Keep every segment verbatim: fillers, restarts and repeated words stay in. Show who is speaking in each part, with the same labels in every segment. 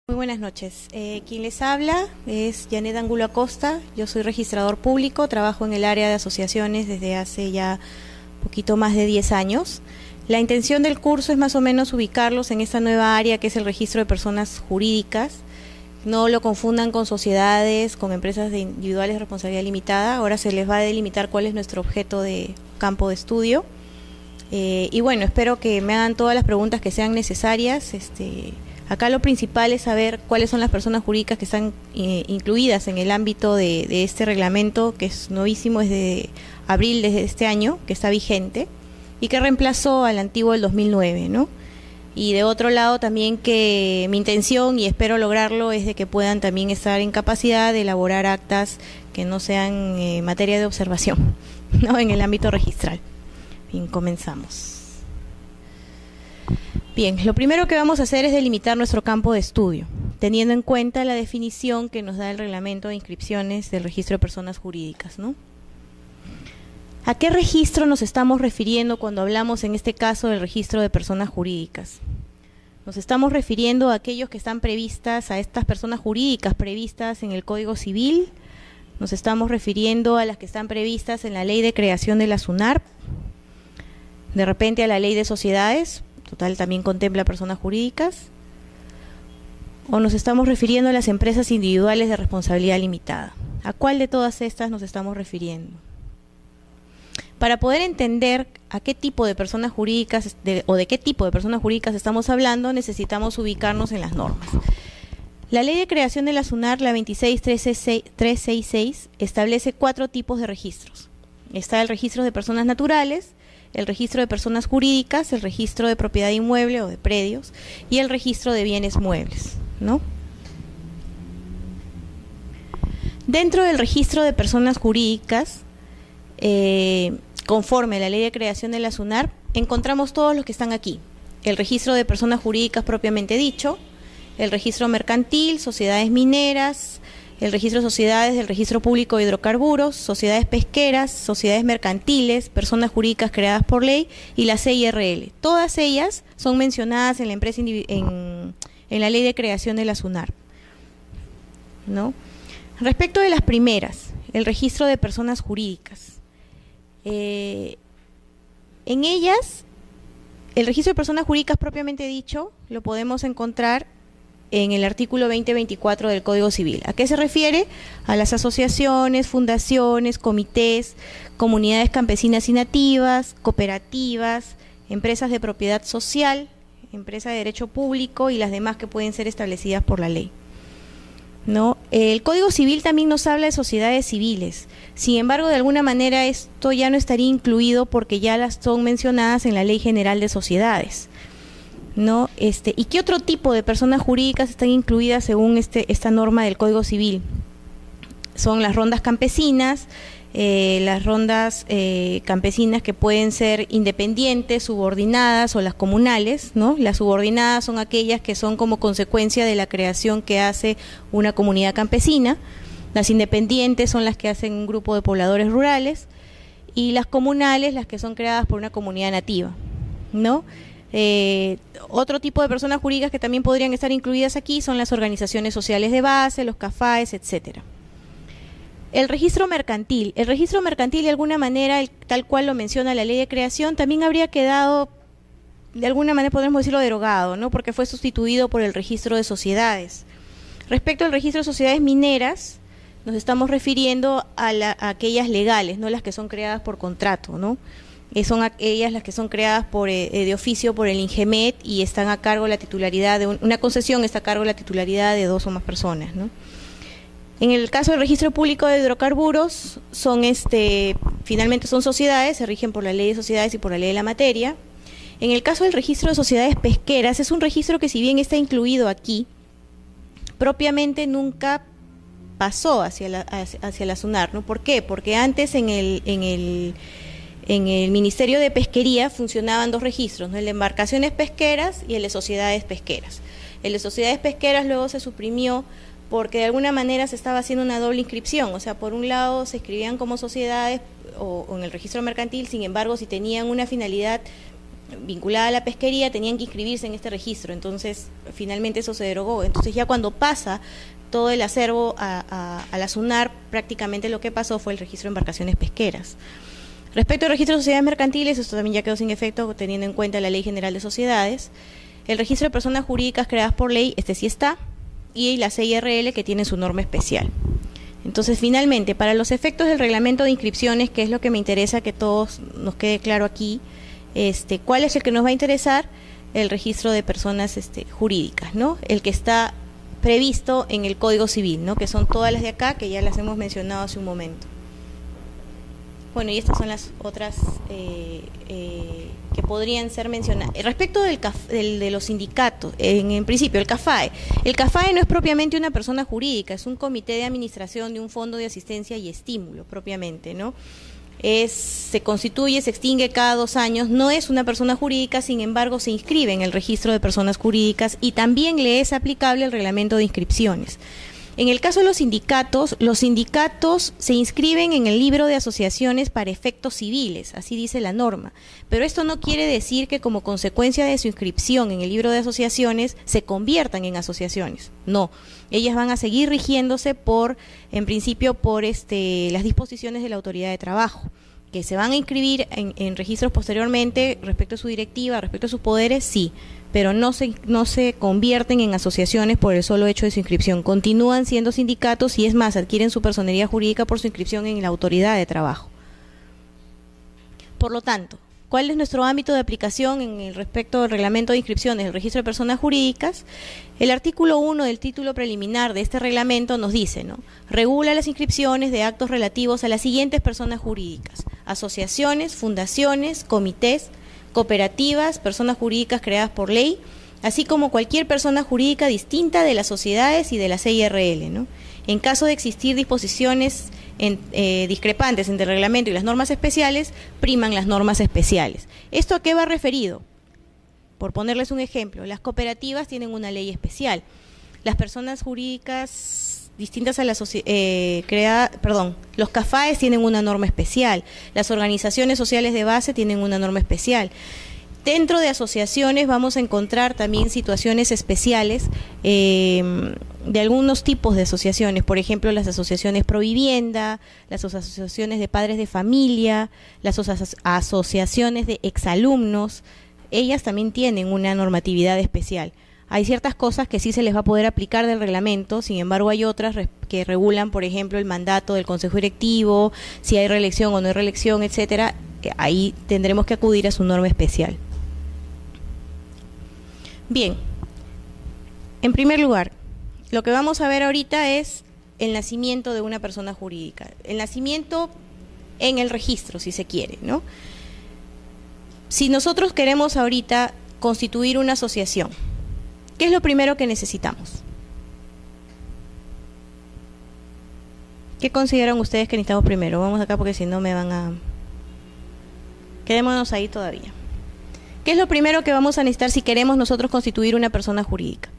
Speaker 1: Muy buenas noches. Eh, quien les habla es Janet Angulo Acosta. Yo soy registrador público, trabajo en el área de asociaciones desde hace ya poquito más de diez años. La intención del curso es más o menos ubicarlos en esta nueva área que es el registro de personas jurídicas. No lo confundan con sociedades, con empresas de individuales de responsabilidad limitada. Ahora se les va a delimitar cuál es nuestro objeto de campo de estudio. Eh, y bueno, espero que me hagan todas las preguntas que sean necesarias. Este, acá lo principal es saber cuáles son las personas jurídicas que están eh, incluidas en el ámbito de, de este reglamento, que es novísimo desde abril de este año, que está vigente, y que reemplazó al antiguo del dos mil nueve, ¿no? Y de otro lado también que mi intención, y espero lograrlo, es de que puedan también estar en capacidad de elaborar actas que no sean eh, materia de observación, ¿no?, en el ámbito registral. Bien, comenzamos. Bien, lo primero que vamos a hacer es delimitar nuestro campo de estudio, teniendo en cuenta la definición que nos da el reglamento de inscripciones del registro de personas jurídicas, ¿no? ¿A qué registro nos estamos refiriendo cuando hablamos en este caso del registro de personas jurídicas? Nos estamos refiriendo a aquellos que están previstas, a estas personas jurídicas previstas en el Código Civil. Nos estamos refiriendo a las que están previstas en la Ley de Creación de la SUNARP, de repente a la Ley de Sociedades, total también contempla personas jurídicas, o nos estamos refiriendo a las empresas individuales de responsabilidad limitada. ¿A cuál de todas estas nos estamos refiriendo? Para poder entender a qué tipo de personas jurídicas de, o de qué tipo de personas jurídicas estamos hablando, necesitamos ubicarnos en las normas. La Ley de Creación de la SUNARP, la veintiséis mil trescientos sesenta y seis, establece cuatro tipos de registros. Está el registro de personas naturales, el registro de personas jurídicas, el registro de propiedad inmueble o de predios y el registro de bienes muebles, ¿no? Dentro del registro de personas jurídicas, eh, conforme a la Ley de Creación de la SUNARP, encontramos todos los que están aquí. El registro de personas jurídicas propiamente dicho, el registro mercantil, sociedades mineras, el registro de sociedades del registro público de hidrocarburos, sociedades pesqueras, sociedades mercantiles, personas jurídicas creadas por ley y la C I R L. Todas ellas son mencionadas en la empresa en, en la Ley de Creación de la SUNARP, ¿no? Respecto de las primeras, el registro de personas jurídicas. Eh, en ellas, el registro de personas jurídicas propiamente dicho lo podemos encontrar en el artículo veinte veinticuatro del Código Civil. ¿A qué se refiere? A las asociaciones, fundaciones, comités, comunidades campesinas y nativas, cooperativas, empresas de propiedad social, empresas de derecho público y las demás que pueden ser establecidas por la ley, ¿no? El Código Civil también nos habla de sociedades civiles. Sin embargo, de alguna manera esto ya no estaría incluido porque ya las son mencionadas en la Ley General de Sociedades, ¿no? Este, ¿y qué otro tipo de personas jurídicas están incluidas según este, esta norma del Código Civil? Son las rondas campesinas, eh, las rondas eh, campesinas que pueden ser independientes, subordinadas o las comunales, ¿no? Las subordinadas son aquellas que son como consecuencia de la creación que hace una comunidad campesina, las independientes son las que hacen un grupo de pobladores rurales y las comunales las que son creadas por una comunidad nativa, ¿no? Eh, otro tipo de personas jurídicas que también podrían estar incluidas aquí son las organizaciones sociales de base, los CAFAES, etcétera. El registro mercantil. El registro mercantil, de alguna manera, el, tal cual lo menciona la Ley de Creación, también habría quedado, de alguna manera podemos decirlo, derogado, ¿no? Porque fue sustituido por el registro de sociedades. Respecto al registro de sociedades mineras, nos estamos refiriendo a, la, a aquellas legales, no las que son creadas por contrato, ¿no? Eh, son ellas las que son creadas por eh, de oficio por el INGEMET y están a cargo la titularidad de un, una concesión está a cargo la titularidad de dos o más personas, ¿no? En el caso del registro público de hidrocarburos, son este finalmente son sociedades, se rigen por la Ley de Sociedades y por la Ley de la Materia. En el caso del registro de sociedades pesqueras, es un registro que, si bien está incluido aquí, propiamente nunca pasó hacia la, hacia, hacia la SUNARP, ¿no? ¿Por qué? Porque antes en el en el En el Ministerio de Pesquería funcionaban dos registros, ¿no? El de embarcaciones pesqueras y el de sociedades pesqueras. El de sociedades pesqueras luego se suprimió porque de alguna manera se estaba haciendo una doble inscripción, o sea, por un lado se escribían como sociedades o, o en el registro mercantil, sin embargo, si tenían una finalidad vinculada a la pesquería tenían que inscribirse en este registro, entonces finalmente eso se derogó. Entonces ya cuando pasa todo el acervo a, a, a la SUNAR, prácticamente lo que pasó fue el registro de embarcaciones pesqueras. Respecto al registro de sociedades mercantiles, esto también ya quedó sin efecto teniendo en cuenta la Ley General de Sociedades. El registro de personas jurídicas creadas por ley, este sí está, y la C I R L que tiene su norma especial. Entonces, finalmente, para los efectos del reglamento de inscripciones, que es lo que me interesa que todos nos quede claro aquí, este, ¿cuál es el que nos va a interesar? El registro de personas este, jurídicas, ¿no? El que está previsto en el Código Civil, ¿no? Que son todas las de acá, que ya las hemos mencionado hace un momento. Bueno, y estas son las otras eh, eh, que podrían ser mencionadas. Respecto del, del de los sindicatos, en, en principio, el CAFAE. El CAFAE no es propiamente una persona jurídica, es un comité de administración de un fondo de asistencia y estímulo, propiamente, ¿no? Es, se constituye, se extingue cada dos años, no es una persona jurídica, sin embargo, se inscribe en el registro de personas jurídicas y también le es aplicable el reglamento de inscripciones. En el caso de los sindicatos, los sindicatos se inscriben en el libro de asociaciones para efectos civiles, así dice la norma, pero esto no quiere decir que como consecuencia de su inscripción en el libro de asociaciones se conviertan en asociaciones, no, ellas van a seguir rigiéndose por, en principio, por este, las disposiciones de la autoridad de trabajo, que se van a inscribir en, en registros posteriormente respecto a su directiva, respecto a sus poderes, sí, pero no se, no se convierten en asociaciones por el solo hecho de su inscripción. Continúan siendo sindicatos y es más, adquieren su personería jurídica por su inscripción en la autoridad de trabajo. Por lo tanto, ¿cuál es nuestro ámbito de aplicación en el respecto del reglamento de inscripciones del registro de personas jurídicas? El artículo uno del título preliminar de este reglamento nos dice, ¿no? Regula las inscripciones de actos relativos a las siguientes personas jurídicas: asociaciones, fundaciones, comités, cooperativas, personas jurídicas creadas por ley, así como cualquier persona jurídica distinta de las sociedades y de la C I R L, ¿no? En caso de existir disposiciones en, eh, discrepantes entre el reglamento y las normas especiales, priman las normas especiales. ¿Esto a qué va referido? Por ponerles un ejemplo, las cooperativas tienen una ley especial. Las personas jurídicas distintas a la sociedad, eh, crea, perdón, los CAFAES tienen una norma especial, las organizaciones sociales de base tienen una norma especial. Dentro de asociaciones vamos a encontrar también situaciones especiales eh, de algunos tipos de asociaciones, por ejemplo, las asociaciones pro vivienda, las asociaciones de padres de familia, las aso- asociaciones de exalumnos, ellas también tienen una normatividad especial. Hay ciertas cosas que sí se les va a poder aplicar del reglamento, sin embargo hay otras que regulan, por ejemplo, el mandato del consejo directivo, si hay reelección o no hay reelección, etcétera. Ahí tendremos que acudir a su norma especial. Bien, en primer lugar, lo que vamos a ver ahorita es el nacimiento de una persona jurídica, el nacimiento en el registro, si se quiere, ¿no? Si nosotros queremos ahorita constituir una asociación, ¿qué es lo primero que necesitamos? ¿Qué consideran ustedes que necesitamos primero? Vamos acá porque si no me van a... Quedémonos ahí todavía. ¿Qué es lo primero que vamos a necesitar si queremos nosotros constituir una persona jurídica?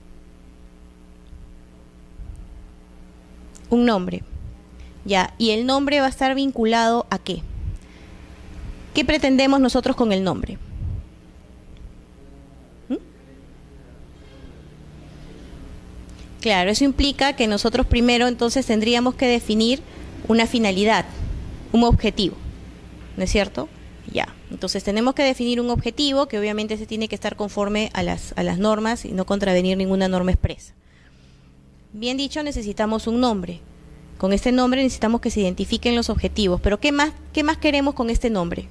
Speaker 1: Un nombre. Ya, y el nombre va a estar vinculado ¿a qué? ¿Qué pretendemos nosotros con el nombre? ¿Mm? Claro, eso implica que nosotros primero entonces tendríamos que definir una finalidad, un objetivo, ¿no es cierto? Ya, entonces tenemos que definir un objetivo que obviamente se tiene que estar conforme a las, a las normas y no contravenir ninguna norma expresa. Bien dicho, necesitamos un nombre. Con este nombre necesitamos que se identifiquen los objetivos, pero ¿qué más, qué más queremos con este nombre?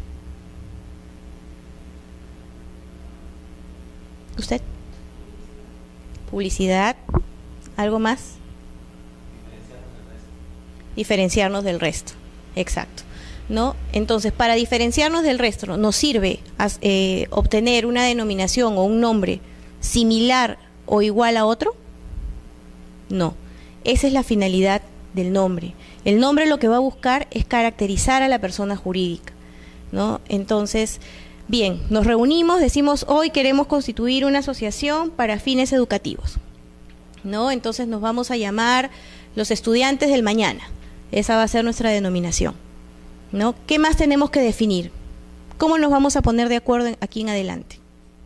Speaker 1: ¿Usted? Publicidad. ¿Algo más? Diferenciarnos del resto. Exacto. ¿No? Entonces, para diferenciarnos del resto, ¿nos sirve eh, obtener una denominación o un nombre similar o igual a otro? No. Esa es la finalidad del nombre. El nombre lo que va a buscar es caracterizar a la persona jurídica, ¿no? Entonces, bien, nos reunimos, decimos hoy queremos constituir una asociación para fines educativos, ¿no? Entonces nos vamos a llamar los estudiantes del mañana. Esa va a ser nuestra denominación, ¿no? ¿Qué más tenemos que definir? ¿Cómo nos vamos a poner de acuerdo en, aquí en adelante?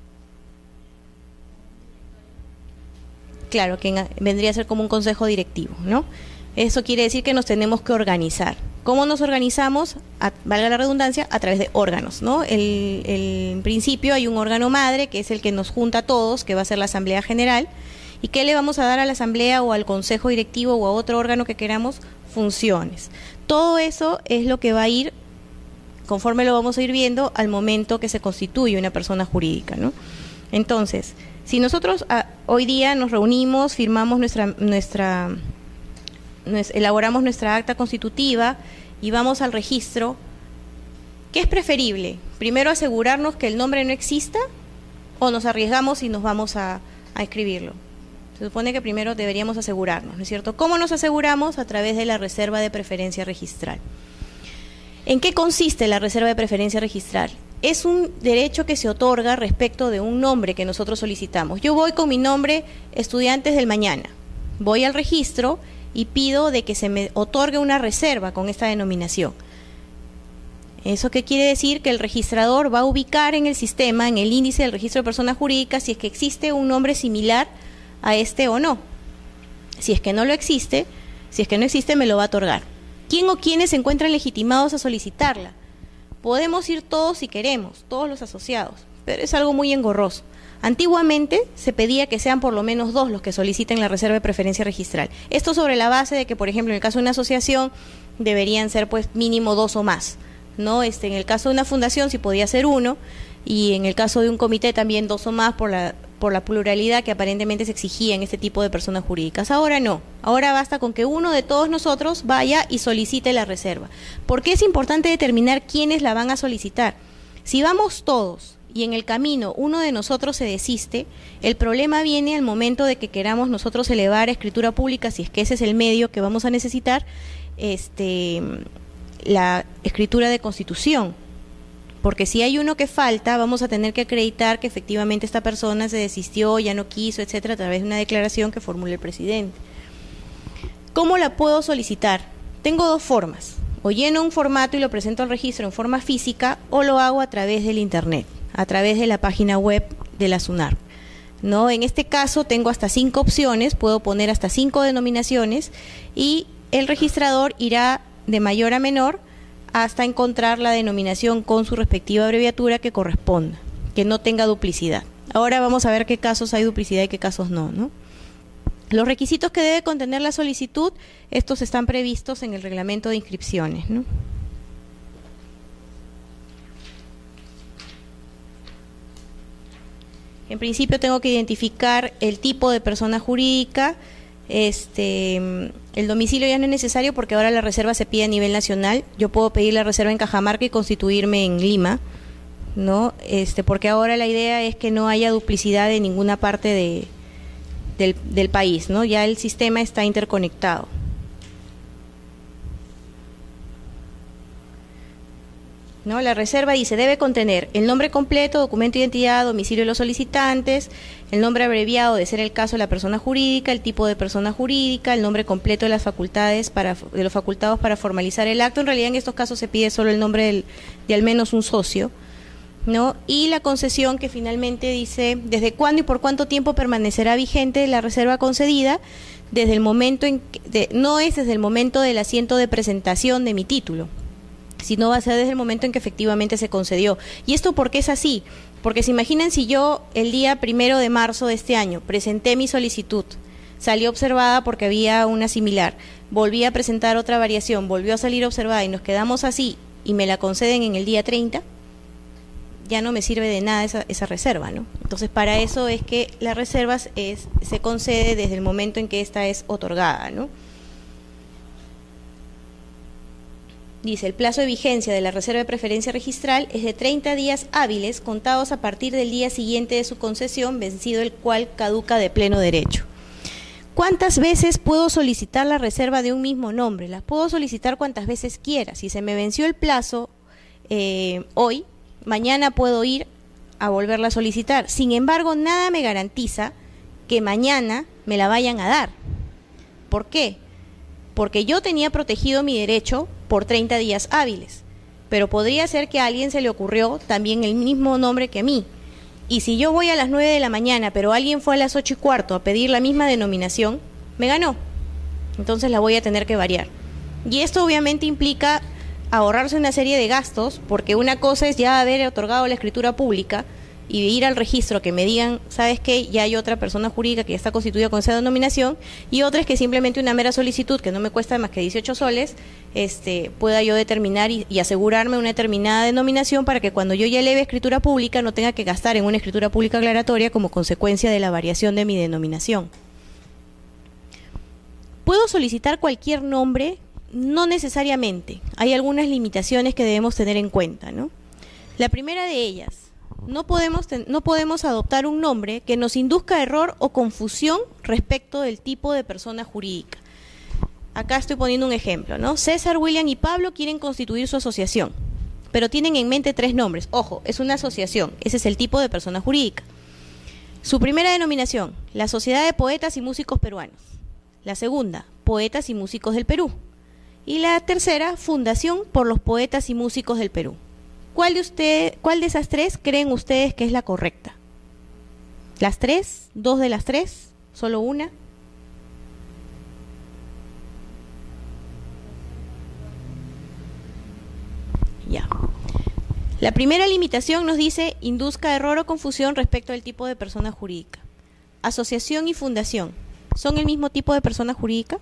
Speaker 1: Claro, que en, vendría a ser como un consejo directivo, ¿no? Eso quiere decir que nos tenemos que organizar. ¿Cómo nos organizamos? A, valga la redundancia, a través de órganos, ¿no? El, el, en principio hay un órgano madre, que es el que nos junta a todos, que va a ser la Asamblea General. ¿Y qué le vamos a dar a la Asamblea o al Consejo Directivo o a otro órgano que queramos? Funciones. Todo eso es lo que va a ir, conforme lo vamos a ir viendo, al momento que se constituye una persona jurídica, ¿no? Entonces, si nosotros a, hoy día nos reunimos, firmamos nuestra, nuestra, nos, elaboramos nuestra acta constitutiva y vamos al registro, ¿qué es preferible? ¿Primero asegurarnos que el nombre no exista o nos arriesgamos y nos vamos a, a escribirlo? Se supone que primero deberíamos asegurarnos, ¿no es cierto? ¿Cómo nos aseguramos? A través de la reserva de preferencia registral. ¿En qué consiste la reserva de preferencia registral? Es un derecho que se otorga respecto de un nombre que nosotros solicitamos. Yo voy con mi nombre Estudiantes del Mañana, voy al registro y pido de que se me otorgue una reserva con esta denominación. ¿Eso qué quiere decir? Que el registrador va a ubicar en el sistema, en el índice del registro de personas jurídicas, si es que existe un nombre similar a este o no. Si es que no lo existe, si es que no existe, me lo va a otorgar. ¿Quién o quiénes se encuentran legitimados a solicitarla? Podemos ir todos si queremos, todos los asociados, pero es algo muy engorroso. Antiguamente se pedía que sean por lo menos dos los que soliciten la reserva de preferencia registral. Esto sobre la base de que, por ejemplo, en el caso de una asociación deberían ser pues mínimo dos o más, ¿no? Este, en el caso de una fundación sí podía ser uno, y en el caso de un comité también dos o más por la, por la pluralidad que aparentemente se exigía en este tipo de personas jurídicas. Ahora no, ahora basta con que uno de todos nosotros vaya y solicite la reserva. ¿Por qué es importante determinar quiénes la van a solicitar? Si vamos todos y en el camino uno de nosotros se desiste, el problema viene al momento de que queramos nosotros elevar a escritura pública, si es que ese es el medio que vamos a necesitar, este, la escritura de constitución. Porque si hay uno que falta, vamos a tener que acreditar que efectivamente esta persona se desistió, ya no quiso, etcétera, a través de una declaración que formule el presidente. ¿Cómo la puedo solicitar? Tengo dos formas. O lleno un formato y lo presento al registro en forma física, o lo hago a través del internet, a través de la página web de la SUNAR, ¿no? En este caso tengo hasta cinco opciones, puedo poner hasta cinco denominaciones y el registrador irá de mayor a menor hasta encontrar la denominación con su respectiva abreviatura que corresponda, que no tenga duplicidad. Ahora vamos a ver qué casos hay duplicidad y qué casos no, ¿no? Los requisitos que debe contener la solicitud, estos están previstos en el reglamento de inscripciones, ¿no? En principio tengo que identificar el tipo de persona jurídica. Este, el domicilio ya no es necesario porque ahora la reserva se pide a nivel nacional. Yo puedo pedir la reserva en Cajamarca y constituirme en Lima, ¿no? Este, porque ahora la idea es que no haya duplicidad en ninguna parte de, del, del país, ¿no? Ya el sistema está interconectado. ¿No? La reserva dice, debe contener el nombre completo, documento de identidad, domicilio de los solicitantes, el nombre abreviado de ser el caso de la persona jurídica, el tipo de persona jurídica, el nombre completo de las facultades para, de los facultados para formalizar el acto. En realidad en estos casos se pide solo el nombre del, de al menos un socio, ¿no? Y la concesión, que finalmente dice desde cuándo y por cuánto tiempo permanecerá vigente la reserva concedida, desde el momento en que, de, no es desde el momento del asiento de presentación de mi título, sino va a ser desde el momento en que efectivamente se concedió. ¿Y esto por qué es así? Porque se imaginen si yo el día primero de marzo de este año presenté mi solicitud, salió observada porque había una similar, volví a presentar otra variación, volvió a salir observada y nos quedamos así y me la conceden en el día treinta, ya no me sirve de nada esa, esa reserva, ¿no? Entonces para eso es que la reserva es, se concede desde el momento en que ésta es otorgada, ¿no? Dice, el plazo de vigencia de la reserva de preferencia registral es de treinta días hábiles contados a partir del día siguiente de su concesión, vencido el cual caduca de pleno derecho. ¿Cuántas veces puedo solicitar la reserva de un mismo nombre? Las puedo solicitar cuantas veces quiera. Si se me venció el plazo eh, hoy, mañana puedo ir a volverla a solicitar. Sin embargo, nada me garantiza que mañana me la vayan a dar. ¿Por qué? Porque yo tenía protegido mi derecho por treinta días hábiles. pero podría ser que a alguien se le ocurrió también el mismo nombre que a mí. Y si yo voy a las nueve de la mañana, pero alguien fue a las ocho y cuarto a pedir la misma denominación, me ganó. Entonces la voy a tener que variar. Y esto obviamente implica ahorrarse una serie de gastos, porque una cosa es ya haber otorgado la escritura pública y ir al registro que me digan, ¿sabes qué? Ya hay otra persona jurídica que ya está constituida con esa denominación, y otra es que simplemente una mera solicitud, que no me cuesta más que dieciocho soles, este, pueda yo determinar y, y asegurarme una determinada denominación para que cuando yo ya eleve escritura pública no tenga que gastar en una escritura pública aclaratoria como consecuencia de la variación de mi denominación. ¿Puedo solicitar cualquier nombre? No necesariamente. Hay algunas limitaciones que debemos tener en cuenta, ¿no? La primera de ellas, no podemos, no podemos adoptar un nombre que nos induzca error o confusión respecto del tipo de persona jurídica. Acá estoy poniendo un ejemplo, ¿no? César, William y Pablo quieren constituir su asociación, pero tienen en mente tres nombres. Ojo, es una asociación, ese es el tipo de persona jurídica. Su primera denominación, la Sociedad de Poetas y Músicos Peruanos. La segunda, Poetas y Músicos del Perú. Y la tercera, Fundación por los Poetas y Músicos del Perú. ¿Cuál de usted, cuál de esas tres creen ustedes que es la correcta? ¿Las tres? ¿Dos de las tres? ¿Solo una? Ya. La primera limitación nos dice induzca error o confusión respecto al tipo de persona jurídica. Asociación y fundación, ¿son el mismo tipo de persona jurídica?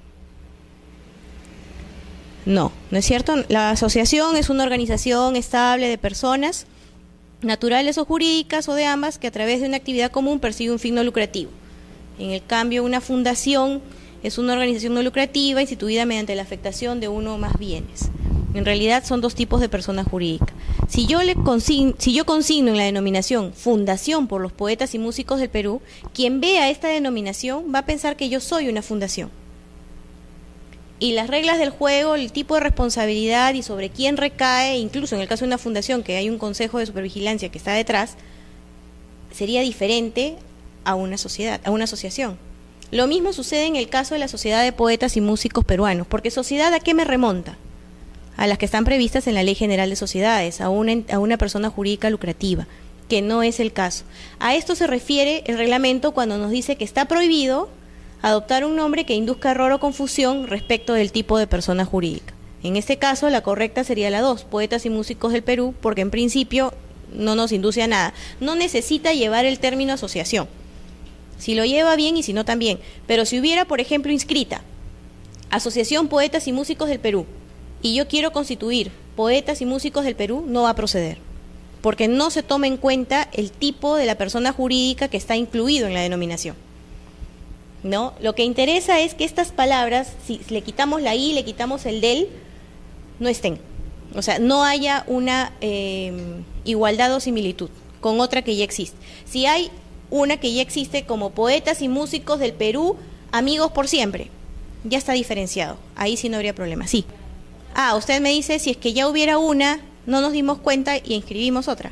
Speaker 1: No, ¿no es cierto? La asociación es una organización estable de personas, naturales o jurídicas o de ambas, que a través de una actividad común persigue un fin no lucrativo. En el cambio, una fundación es una organización no lucrativa instituida mediante la afectación de uno o más bienes. En realidad son dos tipos de persona jurídica. Si yo, le consigno, si yo consigno en la denominación Fundación por los Poetas y Músicos del Perú, quien vea esta denominación va a pensar que yo soy una fundación. Y las reglas del juego, el tipo de responsabilidad y sobre quién recae, incluso en el caso de una fundación que hay un consejo de supervigilancia que está detrás, sería diferente a una sociedad, a una asociación. Lo mismo sucede en el caso de la Sociedad de Poetas y Músicos Peruanos, porque sociedad, ¿a qué me remonta? A las que están previstas en la Ley General de Sociedades, a una, a una persona jurídica lucrativa, que no es el caso. A esto se refiere el reglamento cuando nos dice que está prohibido adoptar un nombre que induzca error o confusión respecto del tipo de persona jurídica. En este caso, la correcta sería la dos, Poetas y Músicos del Perú, porque en principio no nos induce a nada. No necesita llevar el término asociación. Si lo lleva bien y si no también. Pero si hubiera, por ejemplo, inscrita Asociación Poetas y Músicos del Perú, y yo quiero constituir Poetas y Músicos del Perú, no va a proceder, porque no se toma en cuenta el tipo de la persona jurídica que está incluido en la denominación. ¿No? Lo que interesa es que estas palabras, si le quitamos la i, le quitamos el del, no estén. O sea, no haya una eh, igualdad o similitud con otra que ya existe. Si hay una que ya existe como Poetas y Músicos del Perú, amigos por siempre, ya está diferenciado. Ahí sí no habría problema. Sí. Ah, usted me dice, si es que ya hubiera una, no nos dimos cuenta y inscribimos otra.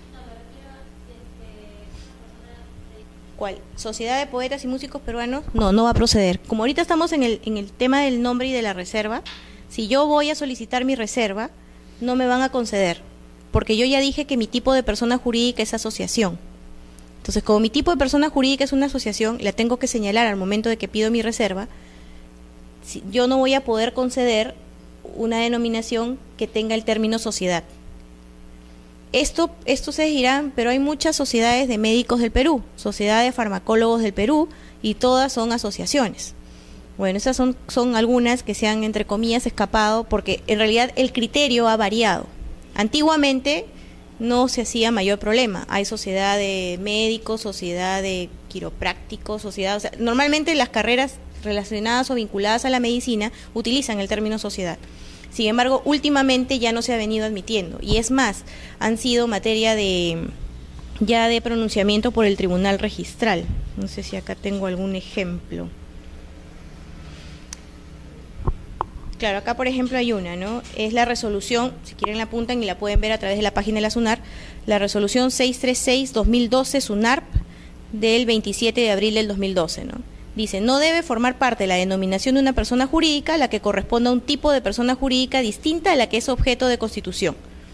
Speaker 1: ¿Cuál? ¿Sociedad de Poetas y Músicos Peruanos? No, no va a proceder. Como ahorita estamos en el, en el tema del nombre y de la reserva, si yo voy a solicitar mi reserva, no me van a conceder, porque yo ya dije que mi tipo de persona jurídica es asociación. Entonces, como mi tipo de persona jurídica es una asociación, la tengo que señalar al momento de que pido mi reserva, si, yo no voy a poder conceder una denominación que tenga el término sociedad. Esto, esto se dirán, pero hay muchas sociedades de médicos del Perú, sociedades de farmacólogos del Perú, y todas son asociaciones. Bueno, esas son, son algunas que se han, entre comillas, escapado, porque en realidad el criterio ha variado. Antiguamente no se hacía mayor problema. Hay sociedad de médicos, sociedad de quiroprácticos, sociedad... O sea, normalmente las carreras relacionadas o vinculadas a la medicina utilizan el término sociedad. Sin embargo, últimamente ya no se ha venido admitiendo, y es más, han sido materia de ya de pronunciamiento por el Tribunal Registral. No sé si acá tengo algún ejemplo. Claro, acá por ejemplo hay una, ¿no? Es la resolución, si quieren la apuntan y la pueden ver a través de la página de la SUNARP, la resolución seiscientos treinta y seis guión dos mil doce SUNARP del veintisiete de abril del dos mil doce, ¿no? Dice, no debe formar parte de la denominación de una persona jurídica la que corresponda a un tipo de persona jurídica distinta a la que es objeto de constitución.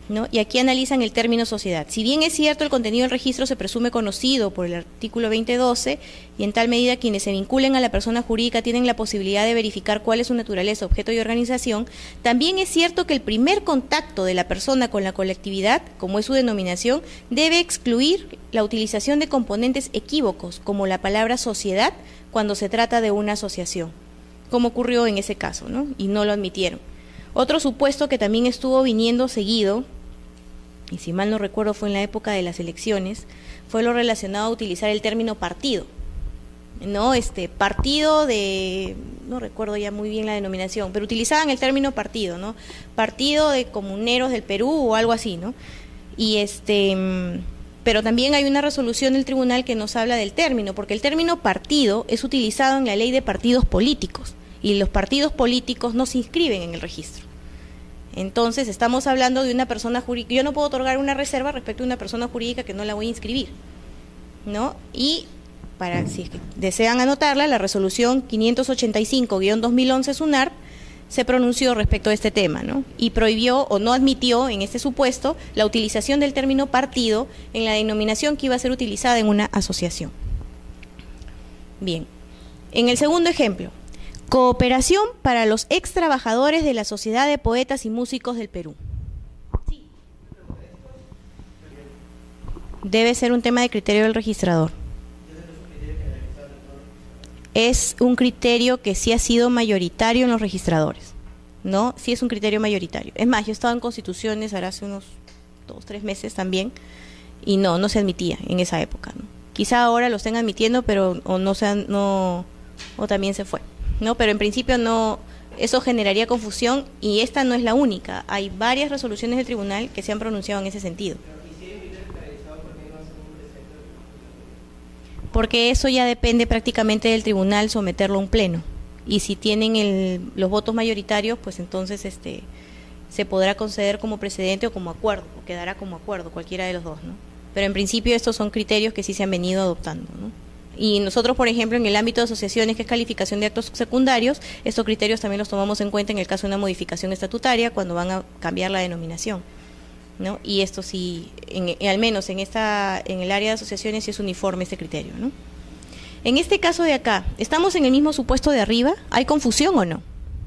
Speaker 1: ¿no? Y aquí analizan el término sociedad. Si bien es cierto, el contenido del registro se presume conocido por el artículo veinte doce, y en tal medida quienes se vinculen a la persona jurídica tienen la posibilidad de verificar cuál es su naturaleza, objeto y organización, también es cierto que el primer contacto de la persona con la colectividad, como es su denominación, debe excluir la utilización de componentes equívocos, como la palabra sociedad, cuando se trata de una asociación, como ocurrió en ese caso, ¿no? Y no lo admitieron. Otro supuesto que también estuvo viniendo seguido, y si mal no recuerdo fue en la época de las elecciones, fue lo relacionado a utilizar el término partido, ¿no? Este, partido de, no recuerdo ya muy bien la denominación, pero utilizaban el término partido, ¿no? Partido de Comuneros del Perú o algo así, ¿no? Y este, pero también hay una resolución del tribunal que nos habla del término, porque el término partido es utilizado en la ley de partidos políticos, y los partidos políticos no se inscriben en el registro. Entonces, estamos hablando de una persona jurídica. Yo no puedo otorgar una reserva respecto a una persona jurídica que no la voy a inscribir, ¿no? Y, para si es que desean anotarla, la resolución quinientos ochenta y cinco guión dos mil once SUNARP se pronunció respecto a este tema, ¿no? Y prohibió o no admitió, en este supuesto, la utilización del término partido en la denominación que iba a ser utilizada en una asociación. Bien. En el segundo ejemplo, cooperación para los ex trabajadores de la Sociedad de Poetas y Músicos del Perú. Sí. Debe ser un tema de criterio del registrador. Es un criterio que sí ha sido mayoritario en los registradores, ¿no? Sí es un criterio mayoritario. Es más, yo he estado en constituciones ahora hace unos dos, tres meses también, y no, no se admitía en esa época, ¿no? Quizá ahora lo estén admitiendo, pero o no sean, no, o también se fue. No, pero en principio no, eso generaría confusión, y esta no es la única. Hay varias resoluciones del tribunal que se han pronunciado en ese sentido. Porque eso ya depende prácticamente del tribunal someterlo a un pleno, y si tienen el, los votos mayoritarios, pues entonces este se podrá conceder como precedente o como acuerdo, o quedará como acuerdo, cualquiera de los dos, ¿no? Pero en principio estos son criterios que sí se han venido adoptando, ¿no? Y nosotros, por ejemplo, en el ámbito de asociaciones, que es calificación de actos secundarios, estos criterios también los tomamos en cuenta en el caso de una modificación estatutaria, cuando van a cambiar la denominación, ¿no? Y esto sí, en, al menos en esta, en el área de asociaciones, sí es uniforme este criterio, ¿no? En este caso de acá, ¿estamos en el mismo supuesto de arriba? ¿Hay confusión o no?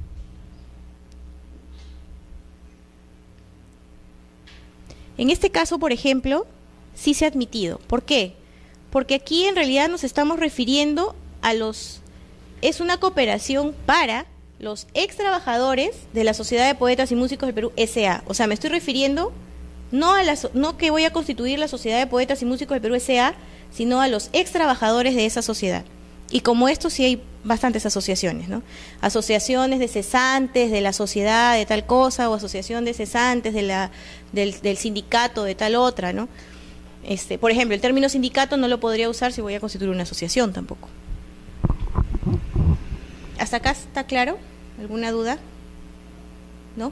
Speaker 1: En este caso, por ejemplo, sí se ha admitido. ¿Por qué? Porque aquí en realidad nos estamos refiriendo a los, es una cooperación para los ex trabajadores de la Sociedad de Poetas y Músicos del Perú, S A. O sea, me estoy refiriendo no a la, no que voy a constituir la Sociedad de Poetas y Músicos del Perú, S A, sino a los ex trabajadores de esa sociedad. Y como esto sí hay bastantes asociaciones, ¿no? Asociaciones de cesantes de la sociedad de tal cosa, o asociación de cesantes de la, del, del sindicato de tal otra, ¿no? Este, por ejemplo, el término sindicato no lo podría usar si voy a constituir una asociación tampoco. ¿Hasta acá está claro? ¿Alguna duda? ¿No?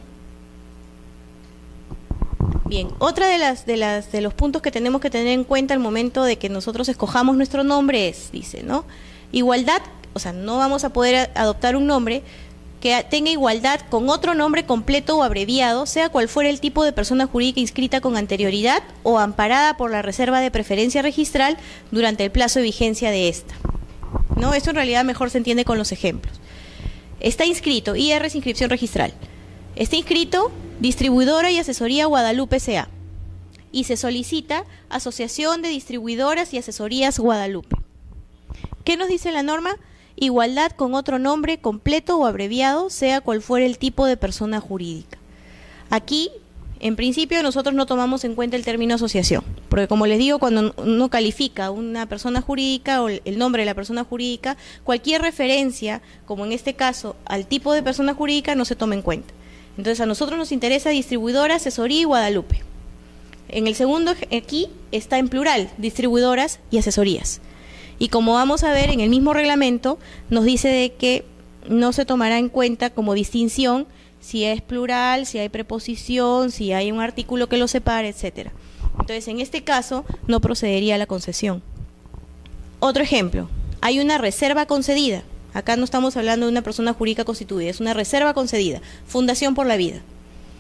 Speaker 1: Bien, otra de las de las de los puntos que tenemos que tener en cuenta al momento de que nosotros escojamos nuestro nombre es, dice, ¿no? Igualdad, o sea, no vamos a poder adoptar un nombre que tenga igualdad con otro nombre completo o abreviado, sea cual fuera el tipo de persona jurídica inscrita con anterioridad o amparada por la reserva de preferencia registral durante el plazo de vigencia de esta, ¿no? Esto en realidad mejor se entiende con los ejemplos. Está inscrito, I R es inscripción registral. Está inscrito Distribuidora y Asesoría Guadalupe S A y se solicita Asociación de Distribuidoras y Asesorías Guadalupe. ¿Qué nos dice la norma? Igualdad con otro nombre completo o abreviado, sea cual fuera el tipo de persona jurídica. Aquí, en principio, nosotros no tomamos en cuenta el término asociación, porque como les digo, cuando uno califica una persona jurídica o el nombre de la persona jurídica, cualquier referencia, como en este caso, al tipo de persona jurídica no se toma en cuenta. Entonces, a nosotros nos interesa distribuidora, asesoría y Guadalupe. En el segundo, aquí está en plural, distribuidoras y asesorías. Y como vamos a ver en el mismo reglamento, nos dice de que no se tomará en cuenta como distinción si es plural, si hay preposición, si hay un artículo que lo separe, etcétera. Entonces, en este caso, no procedería a la concesión. Otro ejemplo, hay una reserva concedida. Acá no estamos hablando de una persona jurídica constituida, es una reserva concedida, Fundación por la Vida.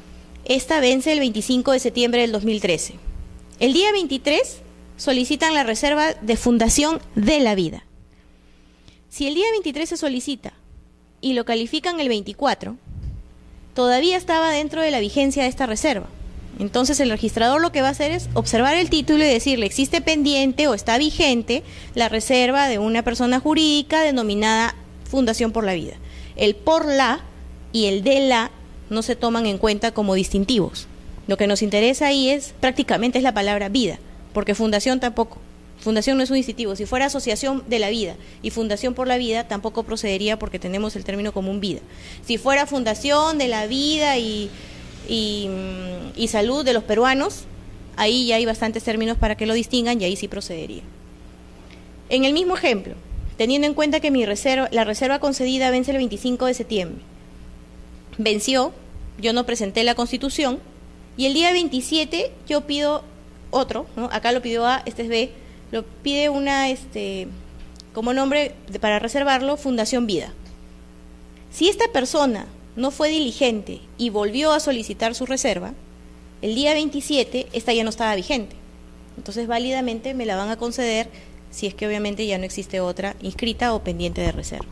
Speaker 1: Esta vence el veinticinco de septiembre del dos mil trece. El día veintitrés solicitan la reserva de Fundación de la Vida. Si el día veintitrés se solicita y lo califican el veinticuatro, todavía estaba dentro de la vigencia de esta reserva. Entonces el registrador lo que va a hacer es observar el título y decirle: existe pendiente o está vigente la reserva de una persona jurídica denominada Fundación por la Vida. El por la y el de la no se toman en cuenta como distintivos. Lo que nos interesa ahí es prácticamente es la palabra vida, porque fundación tampoco. Fundación no es un distintivo. Si fuera asociación de la vida y Fundación por la Vida, tampoco procedería porque tenemos el término común vida. Si fuera Fundación de la Vida y, y, y Salud de los peruanos, ahí ya hay bastantes términos para que lo distingan y ahí sí procedería. En el mismo ejemplo, teniendo en cuenta que mi reserva, la reserva concedida vence el veinticinco de septiembre, venció, yo no presenté la Constitución y el día veintisiete yo pido otro, ¿no? Acá lo pidió A, este es B, lo pide una, este, como nombre de, para reservarlo, Fundación Vida. Si esta persona no fue diligente y volvió a solicitar su reserva, el día veintisiete esta ya no estaba vigente. Entonces válidamente me la van a conceder si es que obviamente ya no existe otra inscrita o pendiente de reserva.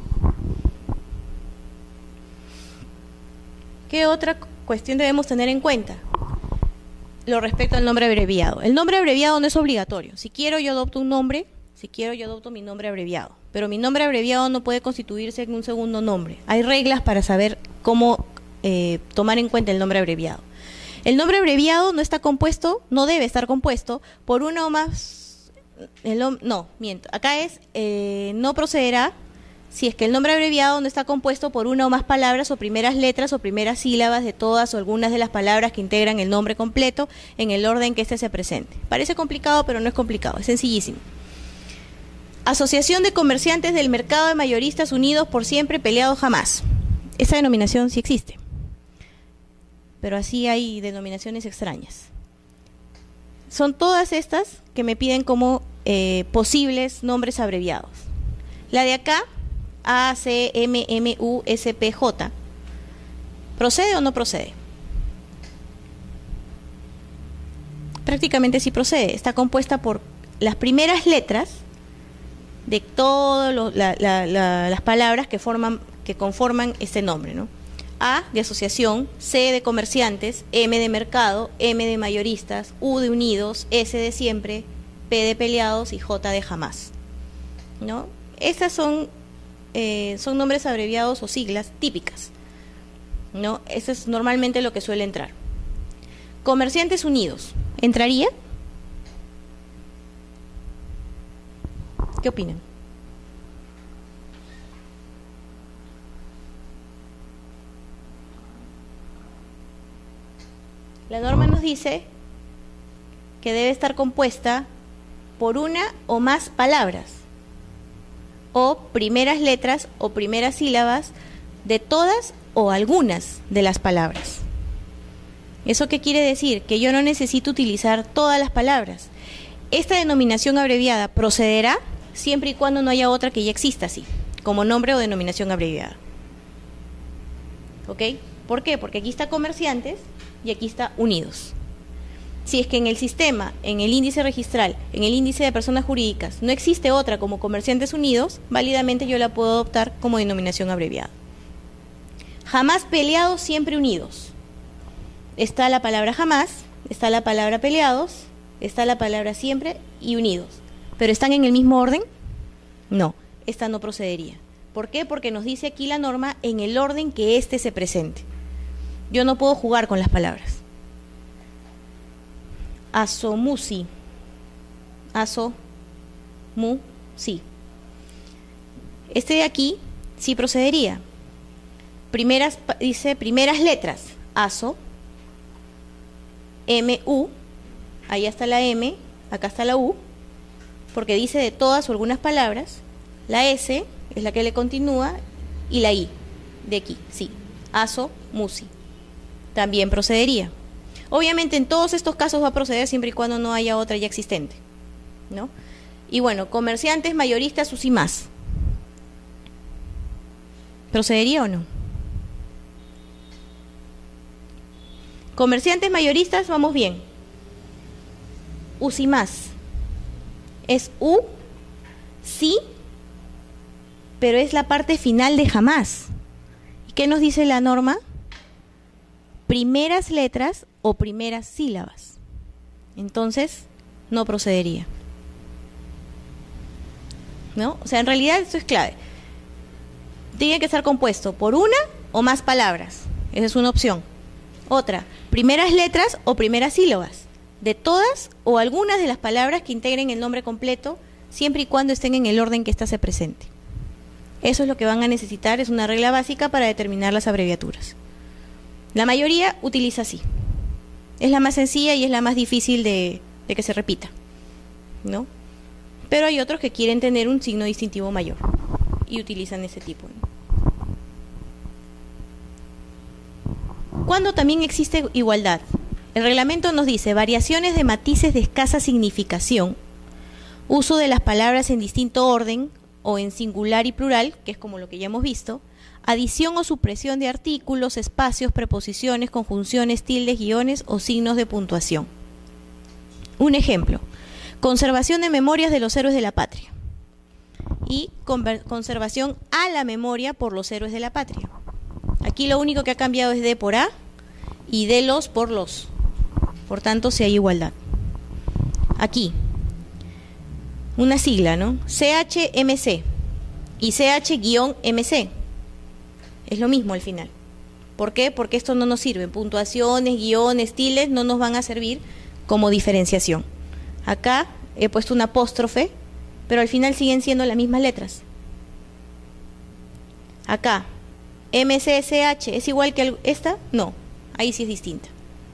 Speaker 1: ¿Qué otra cuestión debemos tener en cuenta? Lo respecto al nombre abreviado. El nombre abreviado no es obligatorio. Si quiero, yo adopto un nombre. Si quiero, yo adopto mi nombre abreviado. Pero mi nombre abreviado no puede constituirse en un segundo nombre. Hay reglas para saber cómo eh, tomar en cuenta el nombre abreviado. El nombre abreviado no está compuesto, no debe estar compuesto por una o más... El, no, miento. Acá es, eh, no procederá si es que el nombre abreviado no está compuesto por una o más palabras o primeras letras o primeras sílabas de todas o algunas de las palabras que integran el nombre completo en el orden que éste se presente. Parece complicado, pero no es complicado, es sencillísimo. Asociación de Comerciantes del Mercado de Mayoristas Unidos por Siempre, Peleados Jamás. Esa denominación sí existe, pero así hay denominaciones extrañas. Son todas estas que me piden como eh, posibles nombres abreviados. La de acá, A C M M U S P J, ¿procede o no procede? Prácticamente sí procede. Está compuesta por las primeras letras de todas la, la, la, las palabras que forman, que conforman este nombre, ¿no? A de asociación, C de comerciantes, M de mercado, M de mayoristas, U de unidos, S de siempre, P de peleados y J de jamás, ¿no? Estas son Eh, son nombres abreviados o siglas típicas, ¿no? Eso es normalmente lo que suele entrar. Comerciantes Unidos, ¿entraría? ¿Qué opinan? La norma nos dice que debe estar compuesta por una o más palabras o primeras letras o primeras sílabas de todas o algunas de las palabras. ¿Eso qué quiere decir? Que yo no necesito utilizar todas las palabras. Esta denominación abreviada procederá siempre y cuando no haya otra que ya exista así, como nombre o denominación abreviada. ¿Ok? ¿Por qué? Porque aquí está comerciantes y aquí está unidos. Si es que en el sistema, en el índice registral, en el índice de personas jurídicas, no existe otra como comerciantes unidos, válidamente yo la puedo adoptar como denominación abreviada. Jamás peleados, siempre unidos. Está la palabra jamás, está la palabra peleados, está la palabra siempre y unidos. ¿Pero están en el mismo orden? No, esta no procedería. ¿Por qué? Porque nos dice aquí la norma en el orden que éste se presente. Yo no puedo jugar con las palabras. Asomusi, aso, mu, sí. Este de aquí sí procedería. Primeras, dice primeras letras, aso, M, U, ahí está la M, acá está la U, porque dice de todas o algunas palabras. La S es la que le continúa y la I, de aquí, sí. Aso, musi, también procedería. Obviamente en todos estos casos va a proceder siempre y cuando no haya otra ya existente, ¿no? Y bueno, comerciantes, mayoristas, sus y más. ¿Procedería o no? Comerciantes mayoristas, vamos bien. Usimás. Es U, sí, pero es la parte final de jamás. ¿Y qué nos dice la norma? Primeras letras o primeras sílabas. Entonces, no procedería. ¿No? O sea, en realidad esto es clave. Tiene que estar compuesto por una o más palabras. Esa es una opción. Otra, primeras letras o primeras sílabas. De todas o algunas de las palabras que integren el nombre completo, siempre y cuando estén en el orden que ésta se presente. Eso es lo que van a necesitar, es una regla básica para determinar las abreviaturas. La mayoría utiliza así. Es la más sencilla y es la más difícil de, de que se repita, ¿no? Pero hay otros que quieren tener un signo distintivo mayor y utilizan ese tipo, ¿no? Cuando también existe igualdad. El reglamento nos dice variaciones de matices de escasa significación, uso de las palabras en distinto orden o en singular y plural, que es como lo que ya hemos visto, adición o supresión de artículos, espacios, preposiciones, conjunciones, tildes, guiones o signos de puntuación. Un ejemplo, conservación de memorias de los héroes de la patria y conservación a la memoria por los héroes de la patria. Aquí lo único que ha cambiado es de por a y de los por los. Por tanto, si hay igualdad. Aquí, una sigla, ¿no? C H M C y C H M C. Es lo mismo al final. ¿Por qué? Porque esto no nos sirve. Puntuaciones, guiones, tildes no nos van a servir como diferenciación. Acá he puesto un apóstrofe, pero al final siguen siendo las mismas letras. Acá, M C C H, ¿es igual que esta? No, ahí sí es distinta.